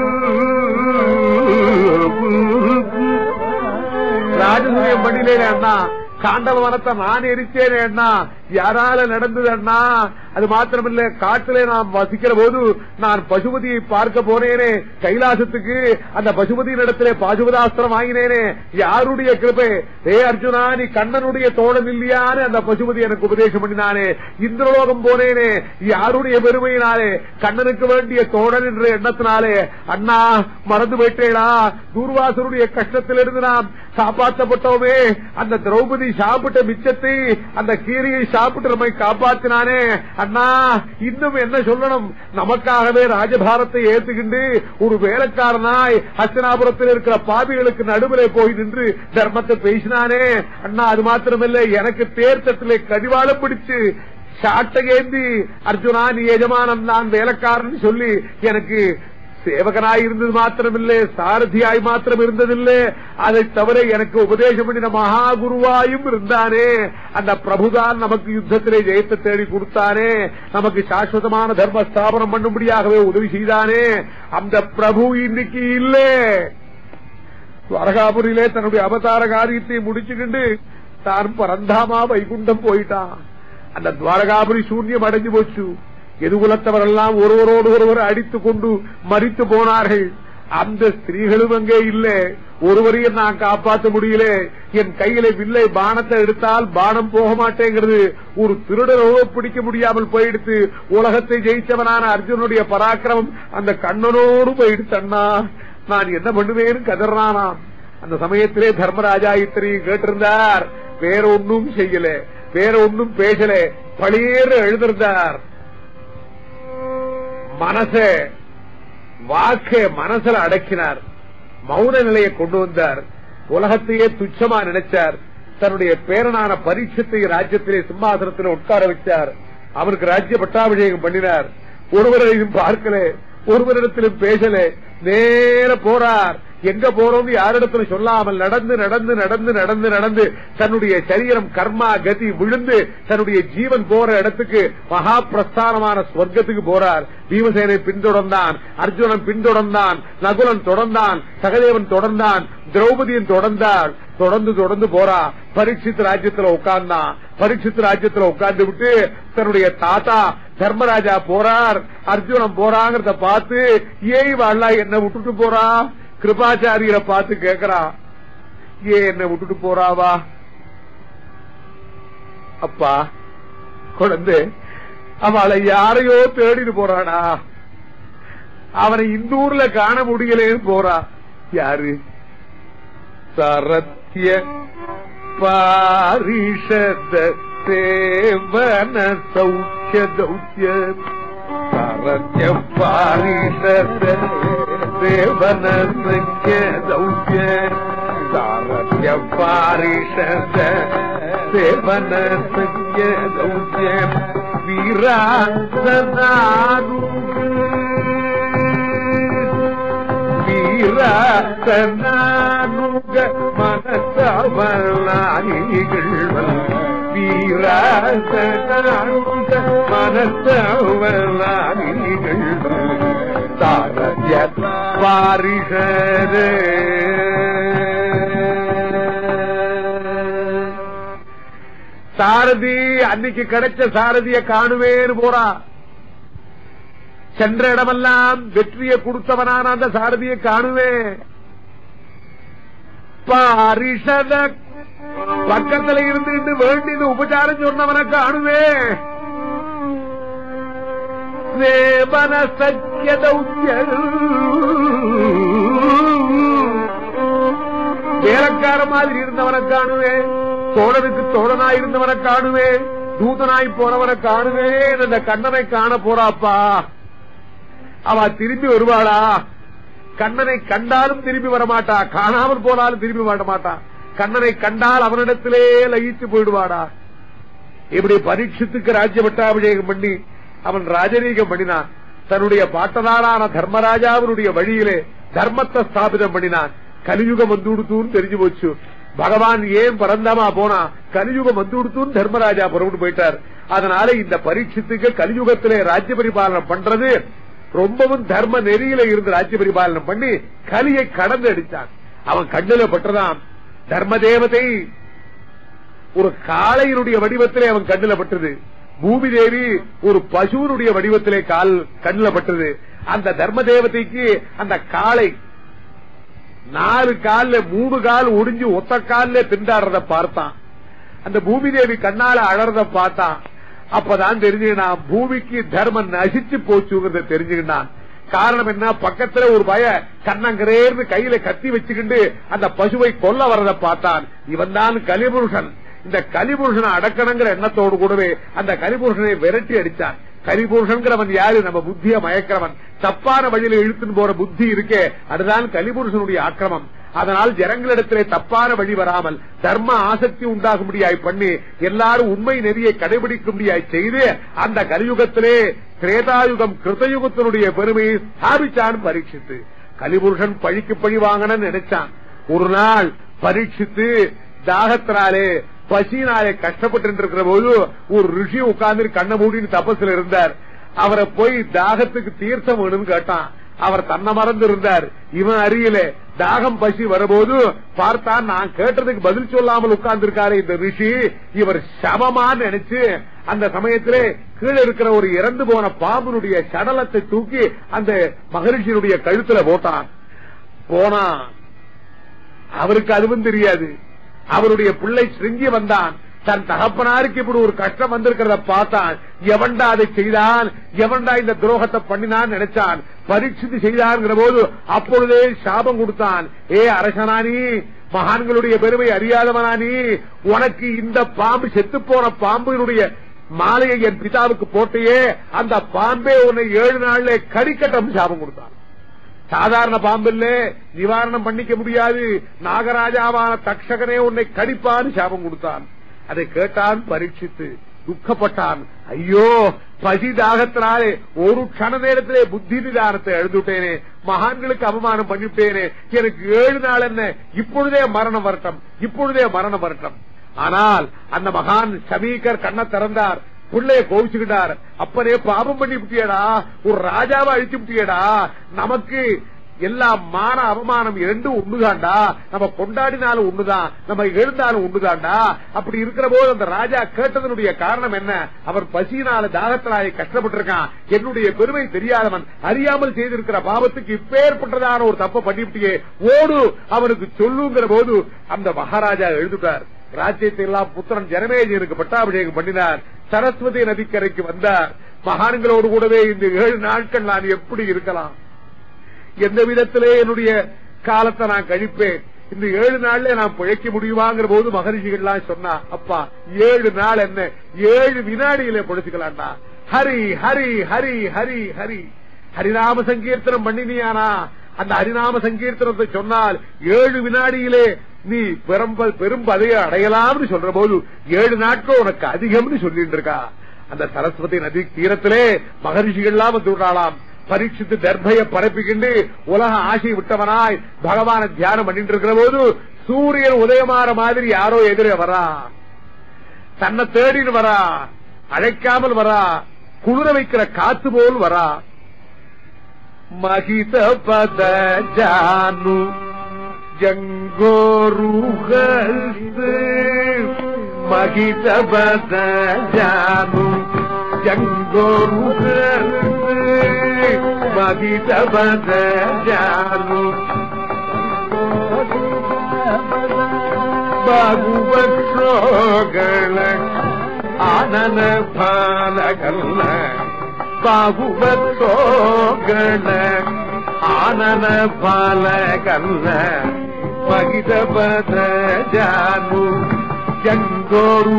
ராஜசூயம் பண்ணிலே அண்ணா, காண்டவ வனத்தை நான் எரிச்சேனே அண்ணா, யாரால நடந்தது அண்ணா? அது மாத்திரமில்ல, காட்டிலே நாம் வசிக்கிற போது நான் பசுபதியை பார்க்க போனேனே கைலாசத்துக்கு. அந்த பசுபதியின் இடத்திலே பாசுபதாஸ்திரம் வாங்கினேனே, யாருடைய கிருபை? ஏ அர்ஜுனா நீ கண்ணனுடைய தோழன் இல்லையான்னு அந்த பசுபதி எனக்கு உபதேசம் பண்ணினானே. இந்திரலோகம் போனேனே, யாருடைய பெருமையினாலே? கண்ணனுக்கு வேண்டிய தோழன் என்ற எண்ணத்தினாலே. அண்ணா மறந்து போயிட்டேடா, தூர்வாசருடைய கஷ்டத்திலிருந்து நாம் காப்பாற்றப்பட்டோமே. அந்த திரௌபதி சாப்பிட்ட மிச்சத்தை, அந்த கீரையை சாப்பிட்டு நம்மை காப்பாற்றினானே. அண்ணா இன்னும் என்ன சொல்லணும்? நமக்காகவே ராஜபாரத்தை ஏற்றுகிண்டு ஒரு வேலைக்காரனாய் ஹஸ்தினாபுரத்தில் இருக்கிற பாபிகளுக்கு நடுவிலே போய் நின்று தர்மத்தை பேசினானே. அண்ணா அது மாத்திரமில்லை, எனக்கு தேர்தத்திலே கடிவாளம் பிடிச்சு சாட்டையேந்தி அர்ஜுனா நீ எஜமானன் நான் வேலைக்காரன் சொல்லி எனக்கு சேவகனாய் இருந்தது மாத்திரமில்லை, சாரதியாய் மாத்திரம் இருந்ததில்லை, அதை தவிர எனக்கு உபதேசம் பண்ணின மகா குருவாயும் இருந்தானே. அந்த பிரபுதான் நமக்கு யுத்தத்திலே ஜெயத்தை தேடி கொடுத்தானே, நமக்கு சாஸ்வதமான தர்ம ஸ்தாபனம் பண்ணும்படியாகவே உதவி செய்தானே. அந்த பிரபு இன்னைக்கு இல்லே. துவாரகாபுரியிலே தன்னுடைய அவதார காரியத்தை முடிச்சுக்கிண்டு தான் பரந்தாமா வைகுண்டம் போயிட்டான். அந்த துவாரகாபுரி சூன்யம் அடைஞ்சு போச்சு. எதுகுலத்தவரெல்லாம் ஒருவரோடு ஒருவர் அடித்துக் கொண்டு மரித்து போனார்கள். அந்த ஸ்திரீகளும் அங்கே இல்ல. ஒருவரையும் நான் காப்பாற்ற முடியல. என் கையில வில்லை பானத்தை எடுத்தால் பானம் போக மாட்டேங்கிறது. ஒரு திருடரோ பிடிக்க முடியாமல் போயிடுத்து. உலகத்தை ஜெயிச்சவனான அர்ஜுனுடைய பராக்கிரமம் அந்த கண்ணனோடு போயிடுத்தண்ணா. நான் என்ன பண்ணுவேன்னு கதறானாம். அந்த சமயத்திலே தர்மராஜா இத்தனையும் கேட்டிருந்தார். வேற ஒன்னும் செய்யல, வேற ஒன்னும் பேசல, பழியேறு எழுதிருந்தார். மனச வாக்க மனசுல அடக்கினார். மௌன நிலையை கொண்டு வந்தார். உலகத்தையே துச்சமா நினைச்சார். தன்னுடைய பேரனான பரீட்சத்தை ராஜ்யத்திலே சிம்மாசனத்தில் உட்கார வச்சார். அவருக்கு ராஜ்ய பட்டாபிஷேகம் பண்ணினார். ஒருவரையும் பார்க்கல, ஒருவரிடத்திலும் பேசல. நேர போறார். எங்க போறோம் யாரிடத்துல சொல்லாமல் நடந்து நடந்து நடந்து நடந்து நடந்து தன்னுடைய சரீரம் கர்மா கதி விழுந்து தன்னுடைய ஜீவன் போற இடத்துக்கு மகா பிரஸ்தானமான ஸ்வர்க்கத்துக்கு போறார். பீமசேனை பின்தொடர்ந்தான், அர்ஜுனன் பின்தொடர்ந்தான், நகுலன் தொடர்ந்தான், சகதேவன் தொடர்ந்தான், திரௌபதியின் தொடர்ந்தாள். தொடர்ந்து தொடர்ந்து போறா. பரீட்சித் ராஜ்யத்துல உட்கார்ந்தான். பரீட்சித் ராஜ்யத்துல உட்கார்ந்து விட்டு தன்னுடைய தாத்தா தர்மராஜா போறார், அர்ஜுனன் போறாங்கிறத பார்த்து ஏய் வாழா என்ன விட்டுட்டு போறா, கிருபாச்சாரியரை பார்த்து கேக்குறா, ஏ என்ன விட்டுட்டு போறாவா? அப்பா குழந்தை அவளை யாரையோ தேடிட்டு போறானா, அவனை இந்த ஊர்ல காண முடியலேன்னு போறா. யாரு? சரத்ய பாரிஷத சேவன சௌக்கிய தௌத்ய சரத்ய பாரிஷத சேவன சௌக்கிய தௌத்ய சரத்ய பாரிஷத சேவன சௌக்கிய தௌத்ய வீராசனானு வீராசனானுக மனத்தவளானிகள் வீராசனானுக மனத்தவளானிகள் தாரத்ய பாரிஷரே. சாரதி அன்னைக்கு கிடைச்ச சாரதிய காணுவேன்னு போறா. சென்ற இடமெல்லாம் வெற்றியை கொடுத்தவனான அந்த சாரதியை காணுவேன். பாரிஷத பக்கத்துல இருந்து வேண்டியது உபச்சாரம் சொன்னவனை காணுவேன். தேவன சக்கிய தௌத்ய வேலைக்கார மாதிரி இருந்தவனை காணுவேன். தோழனுக்கு தோழனாய் இருந்தவனை காணுவேன். தூதனாய் போனவனை காணுவேன். அந்த கண்ணனை காண போறாப்பா. அவ திரும்பி வருவாளா? கண்ணனை கண்டாலும் திரும்பி வரமாட்டா, காணாமல் போனாலும் திரும்பி வர மாட்டா. கண்ணனை கண்டால் அவனிடத்திலே லயித்து போயிடுவாடா. இப்படி பரீட்சித்துக்கு ராஜ்ய பட்டாபிஷேகம் பண்ணி அவன் ராஜரீகம் பண்ணினான். தன்னுடைய பாட்டனாரான தர்மராஜாவினுடைய வழியிலே தர்மத்தை ஸ்தாபிதம் பண்ணினான். கலியுகம் வந்து கொடுத்தூன்னு தெரிஞ்சு போச்சு. பகவான் ஏன் பரந்தாமா போனா, கலியுகம் வந்து கொடுத்தூன்னு தர்மராஜா புறப்பட்டு போயிட்டார். அதனால இந்த பரீட்சித்துக்கு கலியுகத்திலே ராஜ்ய பரிபாலனம் பண்றது ரொம்பவும் தர்ம நெறியில இருந்து ராஜ்ய பரிபாலனம் பண்ணி கலியை கடந்து அடித்தான். அவன் கண்ணில பட்டதான் தர்ம தேவதை ஒரு காளையினுடைய வடிவத்திலே அவன் கண்ணில பட்டது. பூமி தேவி ஒரு பசுவனுடைய வடிவத்திலே கால் கண்ணில பட்டது. அந்த தர்ம தேவதைக்கு அந்த காளை நாலு கால்ல மூணு கால் ஒடிஞ்சு ஒத்த கால்ல திண்டாடுறத பார்த்தான். அந்த பூமி தேவி கண்ணால அழறத பார்த்தான். அப்பதான் தெரிஞ்சுக்கினான் பூமிக்கு தர்மம் நசிச்சு போச்சுங்கிறத தெரிஞ்சுக்கிட்டான். காரணம் என்ன? பக்கத்துல ஒரு பய கண்ணங்கரேர்னு கையில கத்தி வச்சுக்கிண்டு அந்த பசுவை கொல்ல வரத பார்த்தான். இவன் தான் கலிபுருஷன். இந்த கலிபுருஷனை அடக்கணுங்கிற எண்ணத்தோடு கூடவே அந்த கலிபுருஷனை விரட்டி அடித்தான். கலிபுருஷன்கிறவன் யாரு? நம்ம புத்திய மயக்கிறவன். தப்பான வழியில இழுத்துன்னு போற புத்தி இருக்கே, அதுதான் கலிபுருஷனுடைய ஆக்கிரமம். அதனால் ஜனங்களிடத்திலே தப்பான வழி வராமல் தர்ம ஆசக்தி உண்டாகும்படியாய் பண்ணி எல்லாரும் உண்மை நெறியை கடைபிடிக்கும்படியாய் செய்து அந்த கலியுகத்திலே திரேதாயுகம் கிருதயுகத்தினுடைய பெருமையை ஸ்தாபிச்சான் பரீட்சித்து. கலிபுருஷன் பழிக்கு பழி வாங்கணும்னு நினைச்சான். ஒரு நாள் பரீட்சித்து தாகத்தினாலே பசினாலே கஷ்டப்பட்டு இருக்கிற போது ஒரு ரிஷி உட்கார்ந்து கண்ண மூடின்னு தபஸ்ல இருந்தார். அவரை போய் தாகத்துக்கு தீர்த்தம் வேணும்னு கேட்டான். அவர் தன்னை மறந்து இருந்தார். இவன் அறியல. தாகம் பசி வரபோது பார்த்தா நான் கேட்டதுக்கு பதில் சொல்லாமல் உட்கார்ந்து இருக்காரு இந்த ரிஷி. இவர் சமமான்னு நினைச்சு அந்த சமயத்திலே கீழே இருக்கிற ஒரு இறந்து போன பாம்புனுடைய சடலத்தை தூக்கி அந்த மகரிஷியினுடைய கழுத்துல போட்டான். போனா அவருக்கு அதுவும் தெரியாது. அவருடைய பிள்ளை சிருங்கி வந்தான். தன் தகப்பனாருக்கு இப்படி ஒரு கஷ்டம் வந்திருக்கிறத பார்த்தான். எவன்டா அதை செய்தான், எவன்டா இந்த துரோகத்தை பண்ணினான் நினைச்சான். பரீட்சித்து செய்தான்ங்கிற போது அப்பொழுதே சாபம் கொடுத்தான். ஏ அரசனானி, மகான்களுடைய பெருமை அறியாதவனானி, உனக்கு இந்த பாம்பு செத்து போன பாம்பினுடைய மாலையை என் பிதாவுக்கு போட்டையே, அந்த பாம்பே உன்னை ஏழு நாள்ல கடிக்கட்டும் சாபம் கொடுத்தான். சாதாரண பாம்பில்ல, நிவாரணம் பண்ணிக்க முடியாது. நாகராஜாவான தக்ஷகனே உன்னை கடிப்பான்னு சாபம் கொடுத்தான். அதை கேட்டான் பரீட்சித்து. துக்கப்பட்டான். ஐயோ, பசி தாகத்தினாலே ஒரு கண நேரத்திலே புத்தி நிதானத்தை எழுந்துட்டேனே, மகான்களுக்கு அவமானம் பண்ணிவிட்டேனே, எனக்கு ஏழு நாள் என்ன, இப்பொழுதே மரணம் வரட்டும், இப்பொழுதே மரணம் வரட்டும். ஆனால் அந்த மகான் சமீகர் கண்ணை திறந்தார், பிள்ளைய கோவிச்சுக்கிட்டார். அப்பனே, பாபம் பண்ணி விட்டியடா, ஒரு ராஜாவை அழிச்சு விட்டியடா, நமக்கு எல்லாம் மான அவமானம் இரண்டும் ஒண்ணுதான்டா, நம்ம கொண்டாடினாலும் ஒண்ணுதான், நம்ம எழுந்தாலும் ஒண்ணுதான்டா. அப்படி இருக்கிற போது அந்த ராஜா கேட்டதனுடைய காரணம் என்ன? அவர் பசியினால தாகத்தினாலே கஷ்டப்பட்டிருக்கான், என்னுடைய பெருமை தெரியாதவன், அறியாமல் செய்திருக்கிற பாவத்துக்கு இப்பேற்பட்டதான ஒரு தப்ப பண்ணிவிட்டியே, ஓடு அவனுக்கு சொல்லுங்கிற போது அந்த மகாராஜா எழுதுட்டார். ராஜ்யத்தை எல்லாம் புத்திரன் ஜனமேஜனுக்கு பட்டாபிஷேகம் பண்ணினார். சரஸ்வதி நதிக்கரைக்கு வந்தார். மகான்களோடு கூடவே இந்த ஏழு நாட்கள் நான் எப்படி இருக்கலாம், எந்த விதத்திலே என்னுடைய காலத்தை நான் கழிப்பேன், இந்த ஏழு நாள்ல நான் பிழைக்க முடியுமாங்கிற போது மகரிஷிகள் சொன்னா, அப்பா ஏழு நாள் என்ன, ஏழு வினாடியில பிழைச்சுக்கலாம்டா. ஹரி ஹரி ஹரி ஹரி ஹரி ஹரிநாம சங்கீர்த்தனம் பண்ணினியானா, அந்த ஹரிநாம சங்கீர்த்தனத்தை சொன்னால் ஏழு வினாடியிலே நீ பெரும்ப பெரும் பதையை அடையலாம்னு சொல்ற போது ஏழு நாட்கள் உனக்கு அதிகம்னு சொல்லிட்டு இருக்கா. அந்த சரஸ்வதி நதி தீரத்திலே மகரிஷிகள்லாம் வந்து விடாலாம். பரீட்சித்து தர்பைய பரப்பிக்கிண்டு உலக ஆசை விட்டவனாய் பகவான தியானம் பண்ணிட்டு இருக்கிற போது சூரியன் உதயமாற மாதிரி யாரோ எதிரே வரா, தன்னை தேடின்னு வரா, அழைக்காமல் வரா, குளிர வைக்கிற காத்து போல் வரா. மகித பத ஜானு ஜங்கோருகள், மகித பத ஜானு ஜங்கோருகள், மகித பத ஜானு பாகுவத்ரோகள ஆனன பாலகல்ல, பாகுவத்ரோகள ஆனன பாலகல்ல, மகித பத ஜானு ஜங்கோரு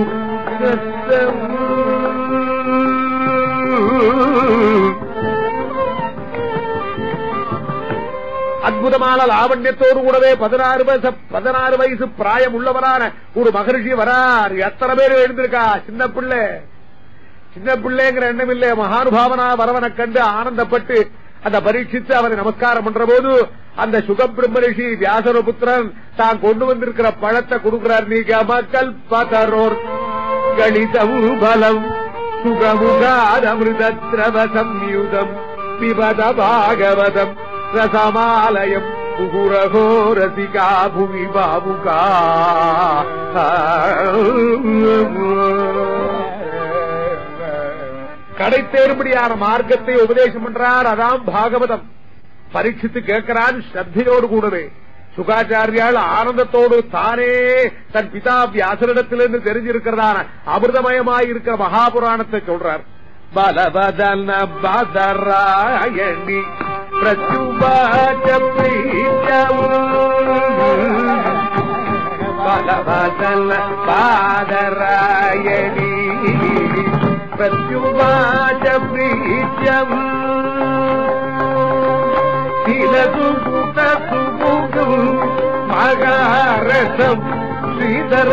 அற்புதமான லாவண்யத்தோடு கூடவே பதினாறு வயசு பதினாறு வயசு பிராயம் உள்ளவரான ஒரு மகரிஷி வரார். எத்தனை பேர் எழுந்திருக்கா, சின்ன பிள்ளை, சின்ன பிள்ளைங்கிற எண்ணம் இல்ல, மகானுபாவனா வரவனை கண்டு ஆனந்தப்பட்டு அந்த பரீட்சித்து அவரை நமஸ்காரம் பண்ற போது அந்த சுகபிரம்மரிஷி வியாசர புத்திரன் தான் கொண்டு வந்திருக்கிற பழத்தை கொடுக்கிறார். நீ கமக்கல் பதரோர் கணிதவு பலம் சுகமுகாதமிருதத்ரவ சம்யுதம் பிபத பாகவதம் ரசமாலயம் புகுரகோ ரசிகா புவி பாபுகா. கடை தேர்படியான மார்க்கத்தை உபதேசம் பண்றார், அதான் பாகவதம். பரீட்சித்து கேட்கிறான் ஸ்ரத்தையோடு கூடவே. சுகாச்சாரியால் ஆனந்தத்தோடு தானே தன் பிதா வியாசரிடத்திலிருந்து தெரிஞ்சிருக்கிறதான அமிர்தமயமாயிருக்கிற மகாபுராணத்தை சொல்றார். பலவதன பதராயணி பிரச்சுபாச்ச பலவதன பாதராயணி பிரச்சுபாச்ச பிரீத்யம் மகாரசம் ஸ்ரீதர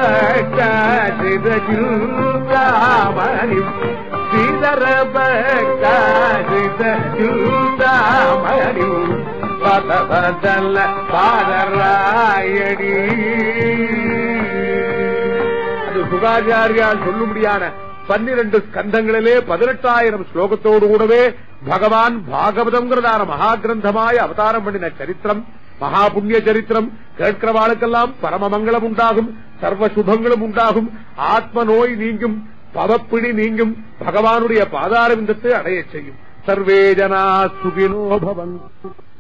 பக்தாமணி ஸ்ரீதர பக்தாமணி பதபதல்ல பாதராயணி. அது சுகாச்சாரியால் சொல்லும்படியான பன்னிரண்டு ஸ்கந்தங்களிலே பதினெட்டாயிரம் ஸ்லோகத்தோடு கூடவே பகவான் பாகவதம்ங்கிறதான மகா கிரந்தமாய் அவதாரம் பண்ணின சரித்திரம், மகா புண்ணிய சரித்திரம். கேட்கிறவாளுக்கெல்லாம் பரமமங்கலம் உண்டாகும், சர்வ சுபங்களும் உண்டாகும், ஆத்ம நோய் நீங்கும், பவப்பிடி நீங்கும், பகவானுடைய பாதாரவிந்தத்தை அடைய செய்யும். சர்வே ஜனா சுகினோ பவந்து.